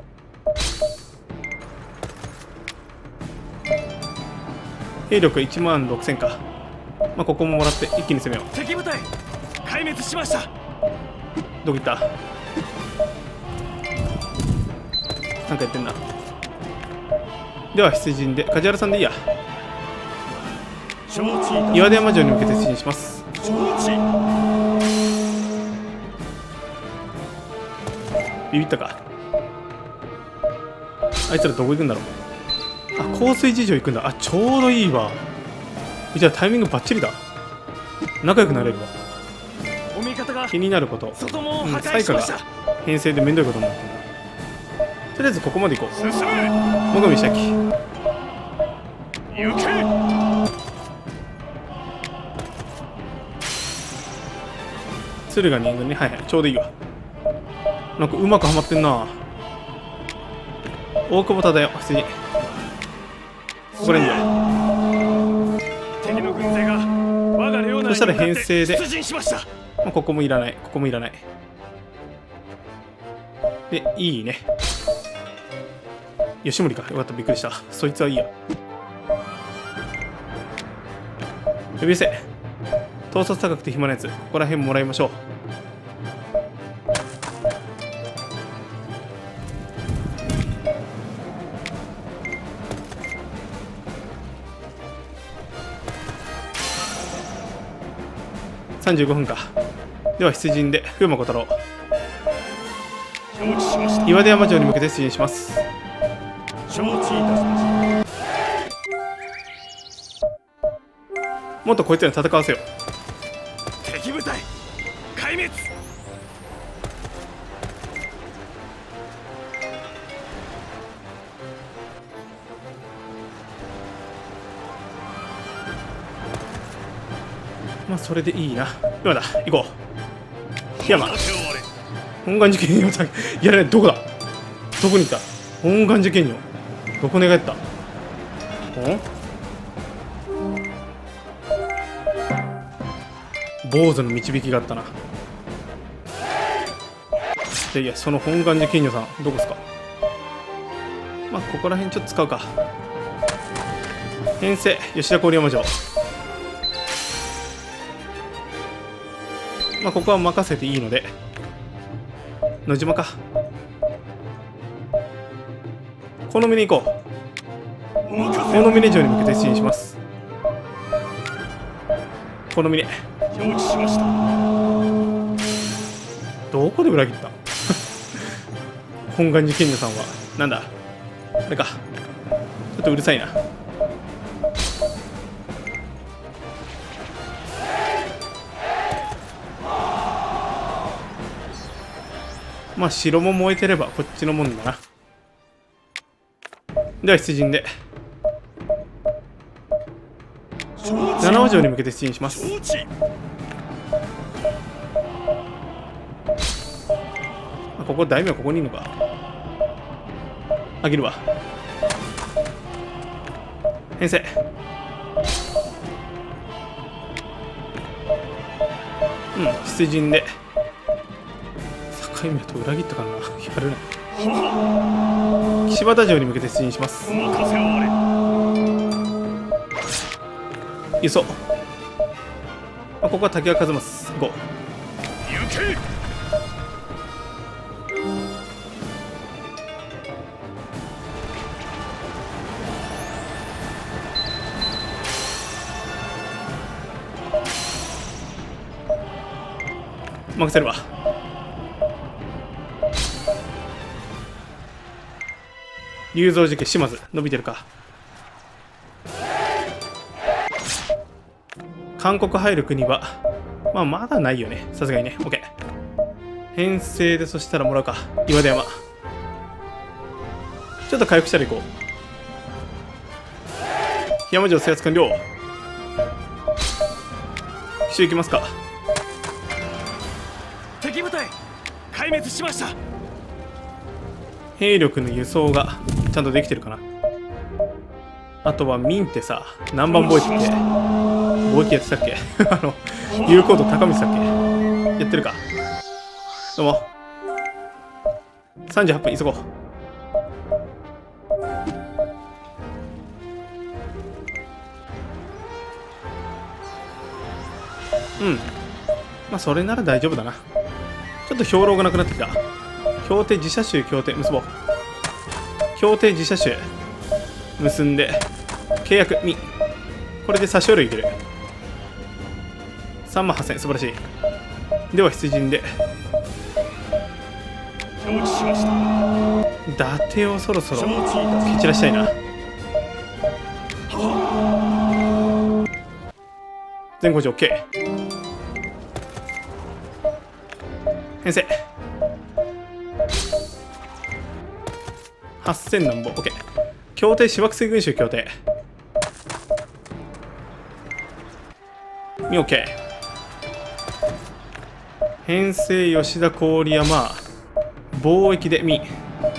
兵力いちまんろくせんか。まあここももらって一気に攻めよう。 敵部隊壊滅しました。 どこ行った。なんかやってんな。では出陣で梶原さんでいいや。岩出山城に向けて出陣します。ビビったか。あいつらどこ行くんだろう。あ香水事情行くんだ。あちょうどいいわ。じゃあタイミングバッチリだ。仲良くなれるわ。気になること、うん、彩花が編成でめんどいことになってんだ。 とりあえずここまで行こう。 進め。 もぐみしゃき。 行け。 敦賀人軍ね。はいはい、ちょうどいいわ。なんかうまくはまってんな。大久保忠世、普通にここレンジャー。 敵の軍勢が我が領内にそしたら編成で出陣しました。 まあ、ここもいらない、ここもいらない。で、いいね。吉森か。よかった、びっくりした。そいつはいいや。呼び寄せ。統率高くて暇なやつ。ここら辺もらいましょう。さんじゅうごふんか。では出陣で風魔小太郎。 承知しました。 岩出山城に向けて出陣します。 承知いたしました。 もっとこいつらに戦わせよう。 敵部隊壊滅。 まあそれでいいな。今だ、行こう。檜山手を割れ。 本願寺剣女。やれ、どこだ、どこにいた本願寺剣女。どこ寝返った。ん坊主の導きがあったな。いやいや、その本願寺剣女さんどこですか。まあここら辺ちょっと使うか。編成吉田郡山城。まあここは任せていいので野島か。この峰行こう。この峰城に向けて出陣します。この峰承知しました。 どこで裏切った本願寺賢女さんはなんだあれか。ちょっとうるさいな。まあ城も燃えてればこっちのもんだな。では出陣で七尾城に向けて出陣します。 承知。 ここ大名ここにいるのか。あげるわ。編成うん出陣で境目と裏切ったかな。やるね。岸和田城に向けて出陣します。 お任せあれ。 輸送、まあ、ここは滝川一正行こう。 行け。 任せるわ。龍造寺家島津伸びてるか。韓国入る国はまあまだないよね、さすがにね。 OK 編成で、そしたらもらうか。岩出山ちょっと回復したら行こう。山城制圧完了。奇襲行きますか。 敵部隊壊滅しました。 兵力の輸送がちゃんとできてるかな。あとは民ってさ、何番貿易って貿易やってたっけあの有効度高めてたっけ。やってるか。どうもさんじゅうはっぷん急ごう。うん、まあそれなら大丈夫だな。ちょっと兵糧がなくなってきた。協定自社州協定結ぼう。協定自社州結んで契約に、これで殺傷量いける。さんまんはっせん、素晴らしい。では出陣で承知しました。 伊達をそろそろ承知いたし蹴まし散らしたいな。全工場 OK。 編成はっせんなんぼ。 OK。 協定芝生群衆協定に OK。 編成吉田郡山貿易でみ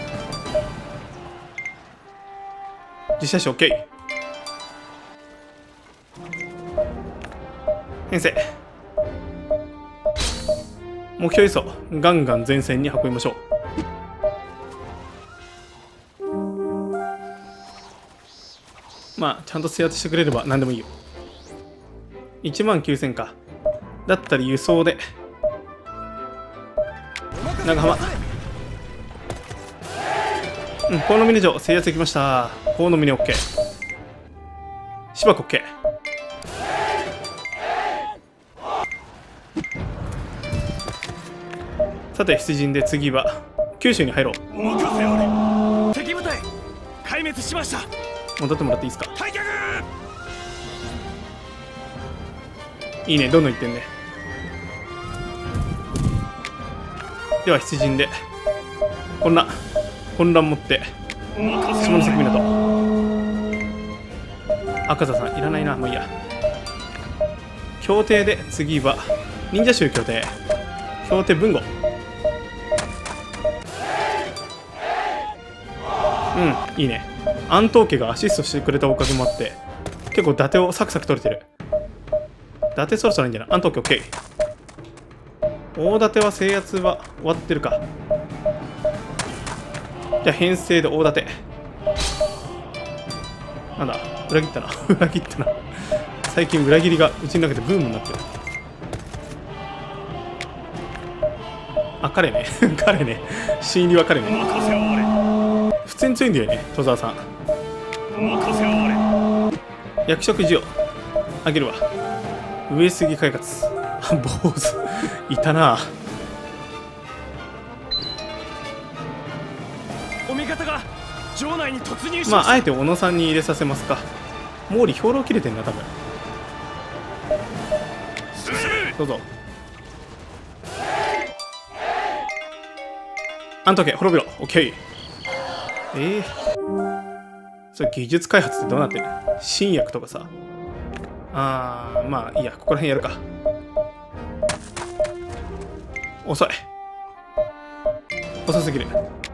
実写紙 OK。 編成目標輸送ガンガン前線に運びましょう。まあちゃんと制圧してくれれば何でもいいよ。いちまんきゅうせんか。だったら輸送で長浜、うん、河野峰城制圧できました。河野峰 OK。 芝生 OK。 さて出陣で次は九州に入ろう。 任せあれ。敵部隊壊滅しました。 戻ってもらっていいですか。 退却。 いいね、どんどんいってんね。では出陣でこんな混乱持って下関港。赤座さんいらないな、もういいや。協定で次は忍者衆協定協定文吾。うんいいね。安藤家がアシストしてくれたおかげもあって結構伊達をサクサク取れてる。伊達そろそろいいんじゃない。安藤家 OK。 大館は制圧は終わってるか。じゃあ編成で大館。なんだ裏切ったな裏切ったな。最近裏切りがうちの中でブームになってる。あ彼ね彼ね死因には彼ね。普通に強いんだよね戸沢さん。役職授与あげるわ。上杉開発坊主いたな。 お味方が城内に突入しました。 まああえて小野さんに入れさせますか。毛利兵糧切れてんな多分。どうぞ。あんとけ滅びろ OK。 えー、それ技術開発ってどうなってる。新薬とかさ。あーまあいいや、ここら辺やるか。遅い遅すぎる。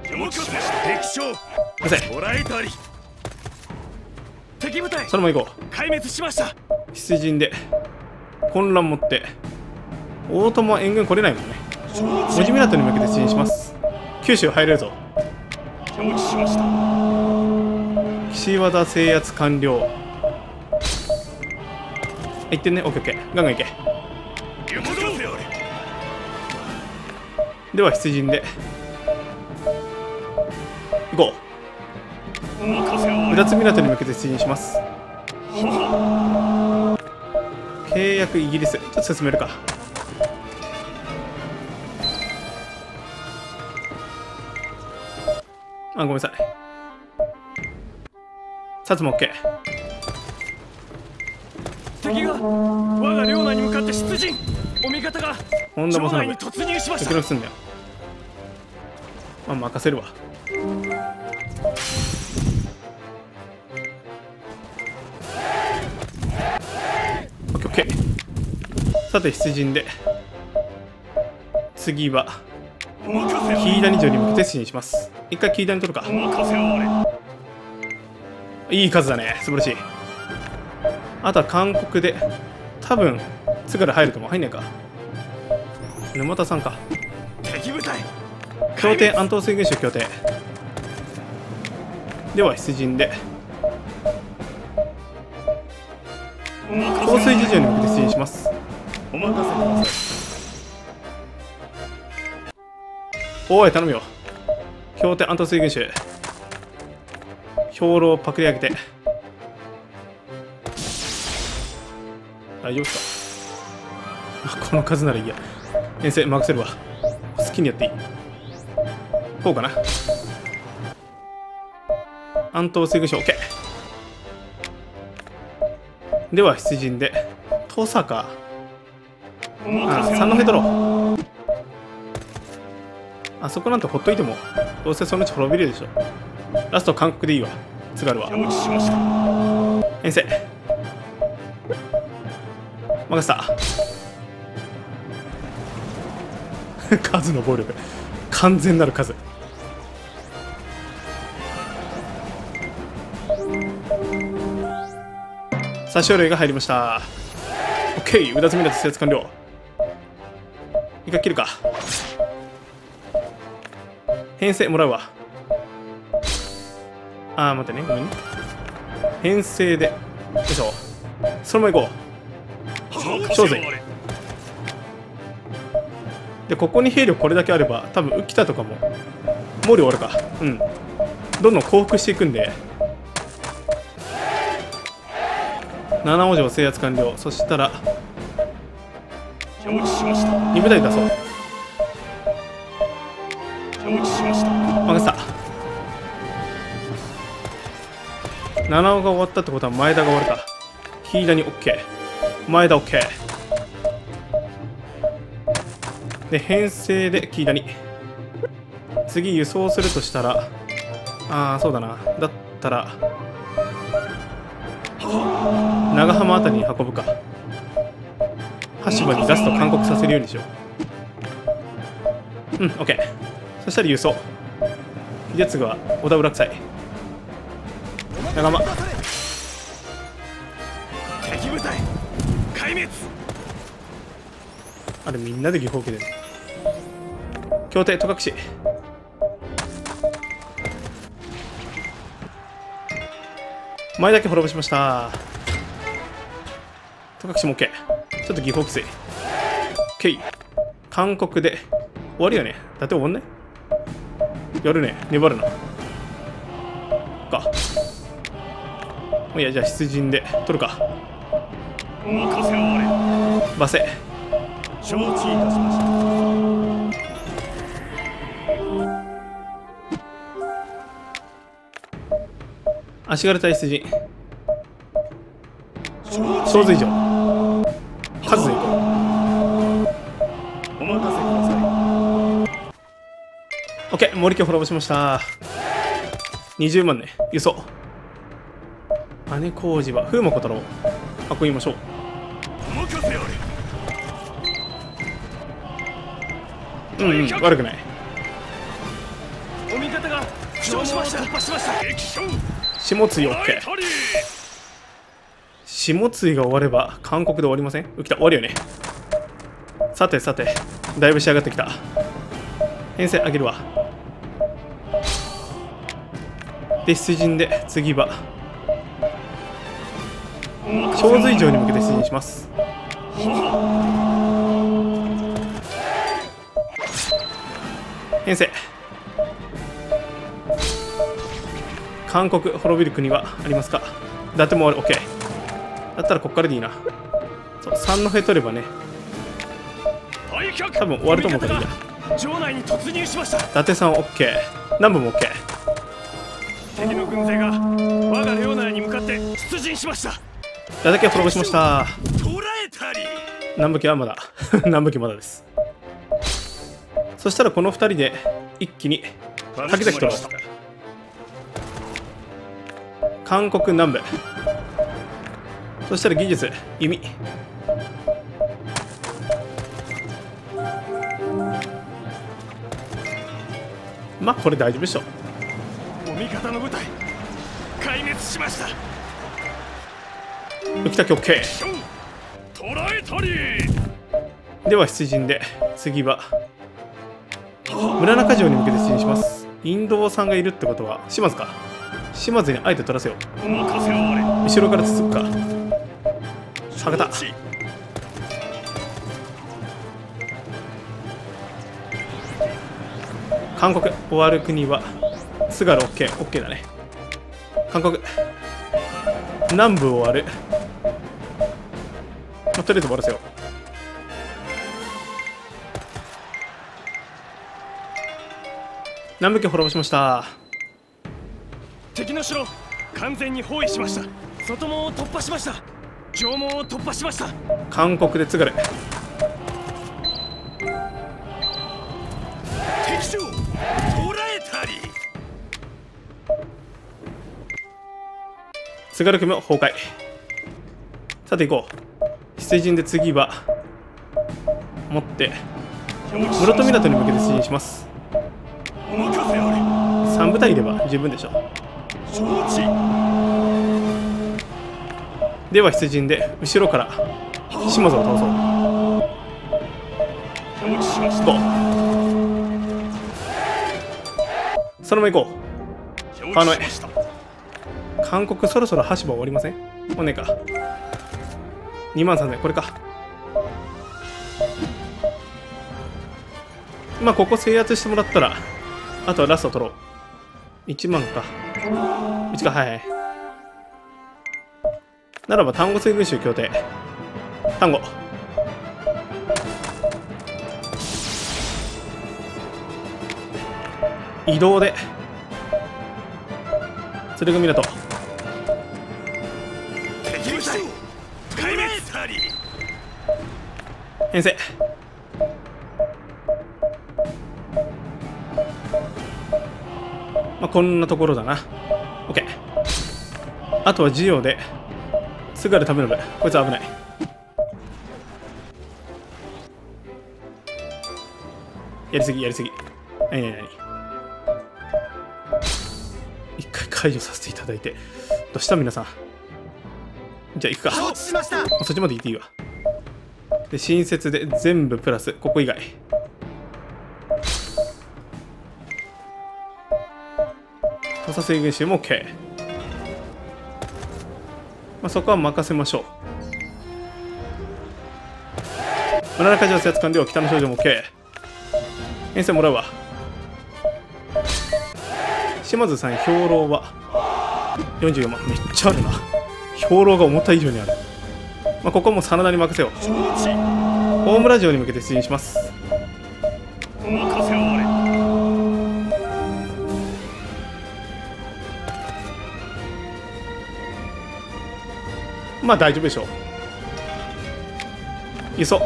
敵部隊それも行こう。 壊滅しました。 出陣で混乱持って大友は援軍来れないもんね。文字港に向けて出陣します。九州入れるぞ。 承知しました。 岸和田制圧完了。行ってんね。オッケーオッケーガンガン行け。では出陣で行こう。浦津港に向けて出陣します。契約イギリスちょっと進めるか。あごめんなさい。薩摩 OK。 敵が我が領内に向かって出陣。お味方が本田正信城内に突入しました。 ドキドキすんだよ。まあ任せるわ。オッケーオッケー。さて出陣で次は紀伊谷城に向けて出陣します。一回紀伊谷取るか。いい数だね、素晴らしい。あとは韓国で多分津軽入るとも入んないか。沼田さんか。 敵部隊協定安東水軍衆協定では出陣で香水事情に向けて出陣します。 お任せください。 おい頼むよ。協定安東水軍衆兵糧をパクり上げて大丈夫ですか。この数ならいいや。遠征任せるわ。好きにやっていい。こうかな。安東水軍省 OK。 では出陣で登坂あ三戸取ろう。あそこなんてほっといてもどうせそのうち滅びるでしょ。 ラスト韓国でいいわ。津軽は承知しました。 編成任せた。数の暴力、完全なる数。殺傷類が入りました。 OK、 うだつみだと制圧完了。一回切るか。編成もらうわ。あー待ってね、ごめんね。編成でよいしょ、そのまま行こう。正髄で、ここに兵力これだけあれば多分浮田とかも毛量あるか。うん、どんどん降伏していくんで。なな王城制圧完了。そしたら承知しました。 に部隊出そう。 承知しました。 任せた。なな王が終わったってことは前田が終わるか。キーダに OK、 前田 OK で、編成でキーダに次輸送するとしたら、ああそうだな、だったら長浜あたりに運ぶか。羽柴にラスト勧告させるようにしよう。うん、 OK。 そしたら輸送。秀次は織田浦草長浜。 敵部隊壊滅。 あれみんなで技法機で協定戸隠前だけ滅ぼしました。戸隠も OK。 ちょっと技法規制 OK。 韓国で終わるよね。だって終わんない。やるね、粘るなか。いや、じゃあ出陣で取るか。 お任せあれ。 バセ承知いたしました。 足軽隊出陣。小髄城数でいこう。 お任せください。 OK、 森家滅ぼしました。にじゅうまんね。輸送。姉小路は風魔小太郎運びましょう。 お任せあれ。 うんうん、悪くない。 お味方が負傷しました。突破しました。撃傷。 下津 OK。 下津が終われば韓国で終わりません？浮田終わるよね。さてさて、だいぶ仕上がってきた。編成上げるわ。で、出陣で次は小髄城に向けて出陣します。編成韓国滅びる国はありますか。伊達も終わる。 OK。 だったらこっからでいいな。そう、三の辺取ればね多分終わると思うからいいや。 城内に突入しました。 伊達さん OK、 南部も OK。 敵の軍勢が我が領内に向かって出陣しました。 伊達家滅ぼしました。 捕らえたり。 南部家はまだ南部家まだです。そしたらこのふたりで一気に滝崎取ろう。韓国南部。そしたら技術弓。まあこれ大丈夫でしょ。 お味方の部隊壊滅しました。 浮田家 OK。 捕らえたり。 では出陣で次は村中城に向けて出陣します。インドさんがいるってことは島津か。島津にあえて取らせよう。 お任せあれ。 後ろからつつくか。博多韓国終わる国は津軽 OK、 OK だね。韓国南部終わる、まあ、とりあえず終わらせよう。南部家滅ぼしました。 敵の城完全に包囲しました。外門を突破しました。城門を突破しました。 韓国で津軽。 敵将捕らえたり。 津軽組も崩壊。さて行こう。出陣で次は持って室戸港に向けて出陣します。さん部隊いれば十分でしょう。では出陣で後ろから島津を倒そう。行こう。そのまま行こう。川の上。韓国そろそろ橋場終わりません？もうねえか。にまんさんぜん、これか。まあここ制圧してもらったらあとはラスト取ろう。いちまんか。いちか、はいはい。ならば丹後水軍衆協定。丹後。移動で鶴組港。編成。まあこんなところだな。 OK。 あとはジオで津軽為信。こいつは危ない。やりすぎやりすぎ。何何何。一回解除させていただいて。どうした皆さん。じゃあ行くか。そっちまで行っていいわ。で新設で全部プラスここ以外。土佐水軍衆も OK。 まあそこは任せましょう。村中城制圧完了。北の少女も OK。 編成もらうわ。島津さん兵糧はよんじゅうよんまん。めっちゃあるな。兵糧が思った以上にある。まあここも真田に任せよう。大村城に向けて出陣します。まあ大丈夫でしょう。輸送。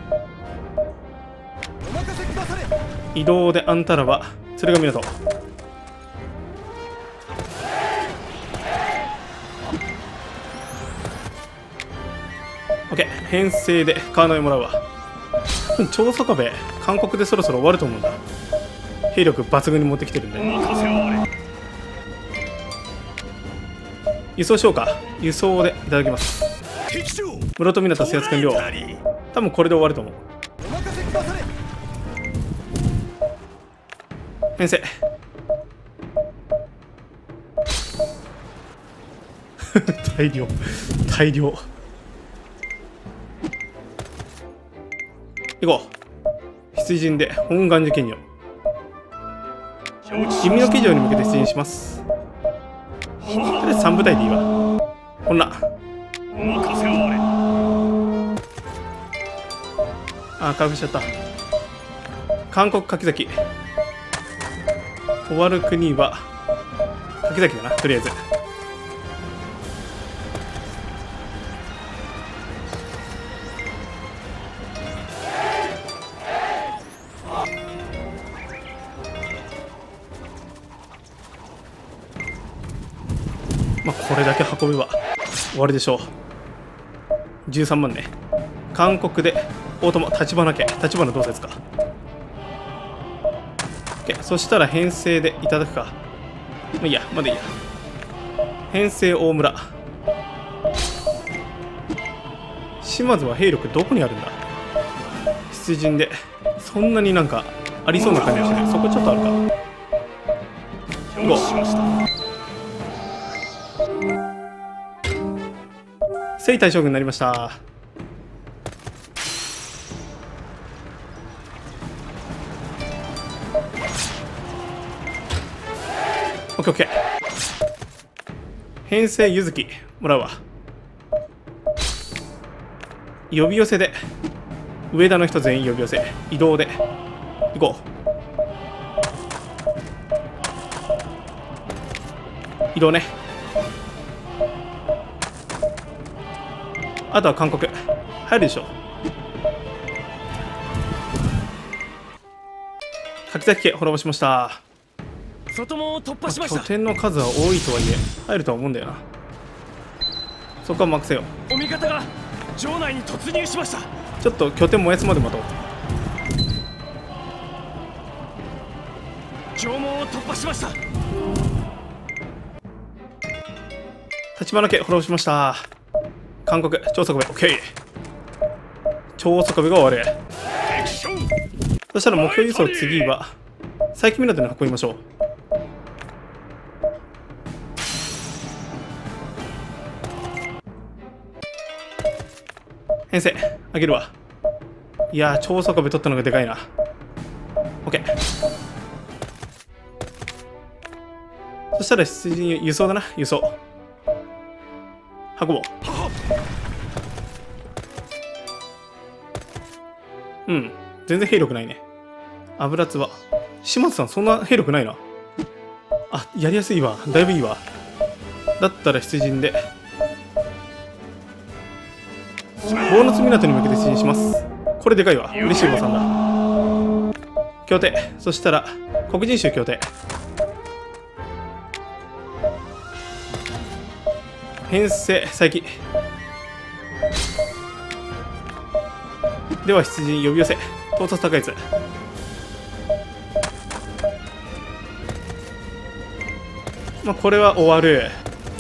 移動であんたらは鶴ヶ港。OK。 編成で川の上もらうわ。長宗我部韓国でそろそろ終わると思うんだ。兵力抜群に持ってきてるんで。輸送しようか。輸送でいただきます。室戸港制圧完了。多分これで終わると思う。編成。大量大量。行こう。出陣で本願寺検事。君の騎乗に向けて出陣します。とりあえずさん部隊でいいわ。こんな。ああ、回復しちゃった。韓国柿崎。終わる国は柿崎だな、とりあえず。まあこれだけ運べば終わりでしょう。じゅうさんまんね。韓国で大友立花家。立花どうせですか。 OK。 そしたら編成でいただくか。まあいいや、まだいいや。編成大村。島津は兵力どこにあるんだ。出陣でそんなになんかありそうな感じがしない。そこちょっとあるか。ご征夷大将軍になりました。オッケーオッケー。編成ゆずきもらうわ。呼び寄せで上田の人全員呼び寄せ。移動で行こう。移動ね。あとは韓国入るでしょう。柿崎家滅ぼしました。 外門を突破しました。 拠点の数は多いとはいえ入るとは思うんだよな。 そこは任せよお味方が城内に突入しました。 う。ちょっと拠点燃やすまで待とう。 城門を突破しました。 立花家滅ぼしました。韓国超速部 OK。 超速部が終わる。そしたら目標輸送、次は佐伯港に運びましょう。編成あげるわ。いやー、超速部取ったのがでかいな。 OK。 そしたら出陣輸送だな。輸送運ぼう。うん、全然兵力ないね。油津は島津さんそんな兵力ないな。あ、やりやすいわ。だいぶいいわ。だったら出陣で坊津港に向けて出陣します。これでかいわ。嬉しいおばさんだ。協定。そしたら黒人衆協定。編成佐伯では出陣呼び寄せ。到達高いやつ。まあこれは終わる。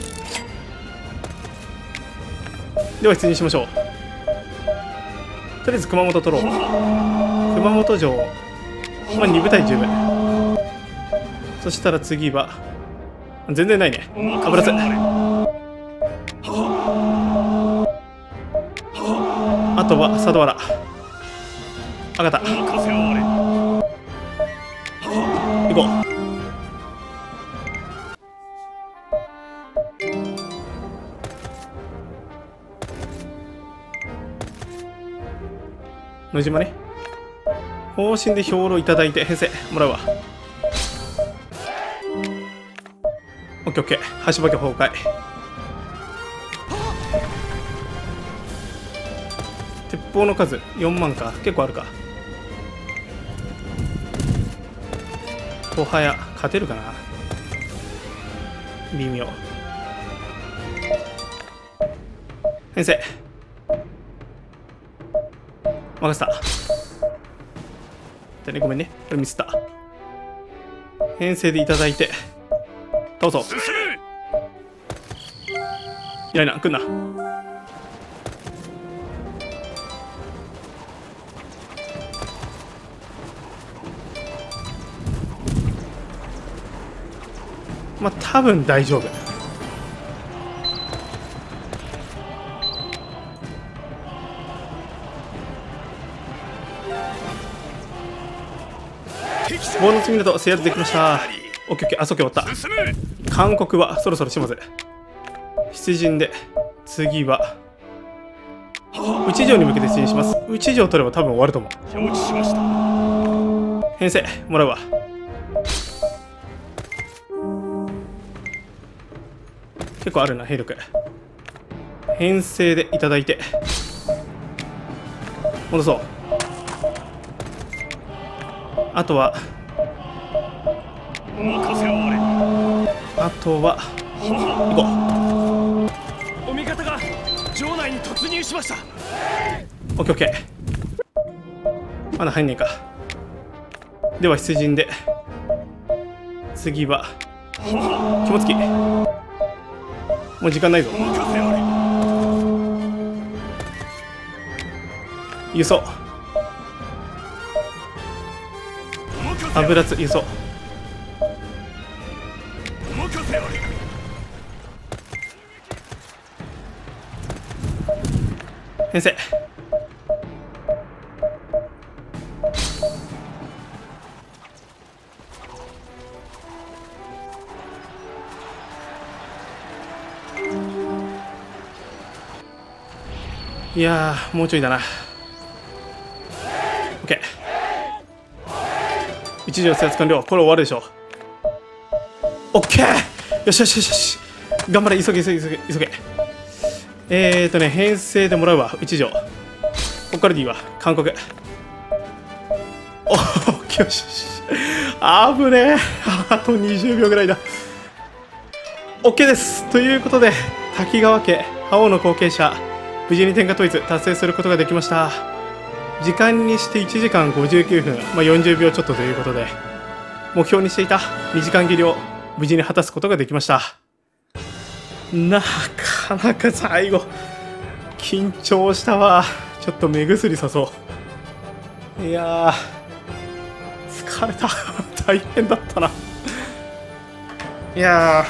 では出陣しましょう。とりあえず熊本取ろう。熊本城まあに部隊十分。そしたら次は全然ないね。油津。あとは佐渡原。あがた行こう。野島ね。方針で兵糧いただいて編成もらうわ。オッケーオッケー。橋場家崩壊。鉄砲の数よんまんか。結構あるか。小早勝てるかな。微妙。編成任せた。じゃね、ごめんね、これミスった。編成でいただいてどうぞ。いないな、来んな。まあ多分大丈夫。坊津港制圧できました。オッケーオッケー。あ、そこ終わった。韓国はそろそろ島津出陣で、次は内城に向けて出陣します。内城取れば多分終わると思う。編成もらうわ。結構あるな兵力。編成でいただいて戻そう。あとはあとは行こう。お味方が城内に突入しました。 オッケーオッケー。まだ入んねえか。では出陣で、次は肝付き。もう時間ないぞ。輸送油津輸送。編成いやー、もうちょいだな。 OK。 一条制圧完了。これ終わるでしょ。 OK。 よしよしよしよし、頑張れ。急げ急げ急げ急げ。えーとね、編成でもらうわ。一条こっからでいいわ。韓国。おっよしよし。あぶねえ。あとにじゅうびょうぐらいだ。 OK です。ということで滝川家覇王の後継者、無事に天下統一達成することができました。時間にしていちじかんごじゅうきゅうふん、まあ、よんじゅうびょうちょっとということで、目標にしていたにじかん切りを無事に果たすことができました。なかなか最後、緊張したわ。ちょっと目薬さそう。いやー、疲れた。大変だったな。いや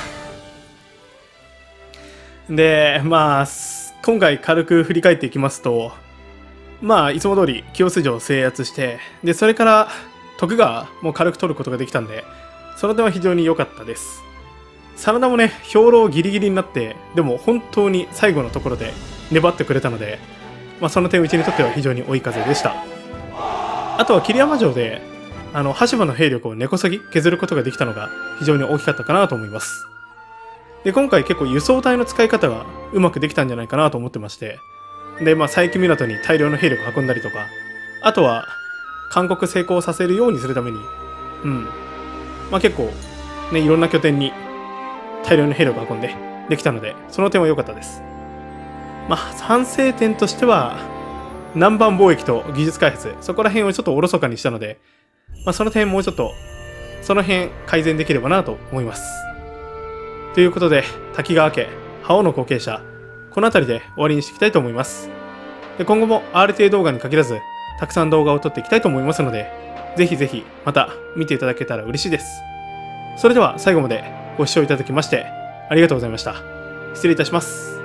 ー。で、まあ、今回軽く振り返っていきますと、まあ、いつも通り清洲城を制圧して、で、それから徳川も軽く取ることができたんで、その点は非常に良かったです。真田もね、兵糧ギリギリになって、でも本当に最後のところで粘ってくれたので、まあ、その点うちにとっては非常に追い風でした。あとは桐山城で、あの、羽柴の兵力を根こそぎ削ることができたのが非常に大きかったかなと思います。で、今回結構輸送隊の使い方がうまくできたんじゃないかなと思ってまして、で、まあ、佐伯港に大量の兵力を運んだりとか、あとは、韓国成功させるようにするために、うん。まあ、結構、ね、いろんな拠点に大量の兵力を運んでできたので、その点は良かったです。まあ、反省点としては、南蛮貿易と技術開発、そこら辺をちょっとおろそかにしたので、まあ、その点もうちょっと、その辺改善できればなと思います。ということで、滝川家、覇王の後継者、この辺りで終わりにしていきたいと思います。で、今後も アールティー 動画に限らず、たくさん動画を撮っていきたいと思いますので、ぜひぜひまた見ていただけたら嬉しいです。それでは最後までご視聴いただきましてありがとうございました。失礼いたします。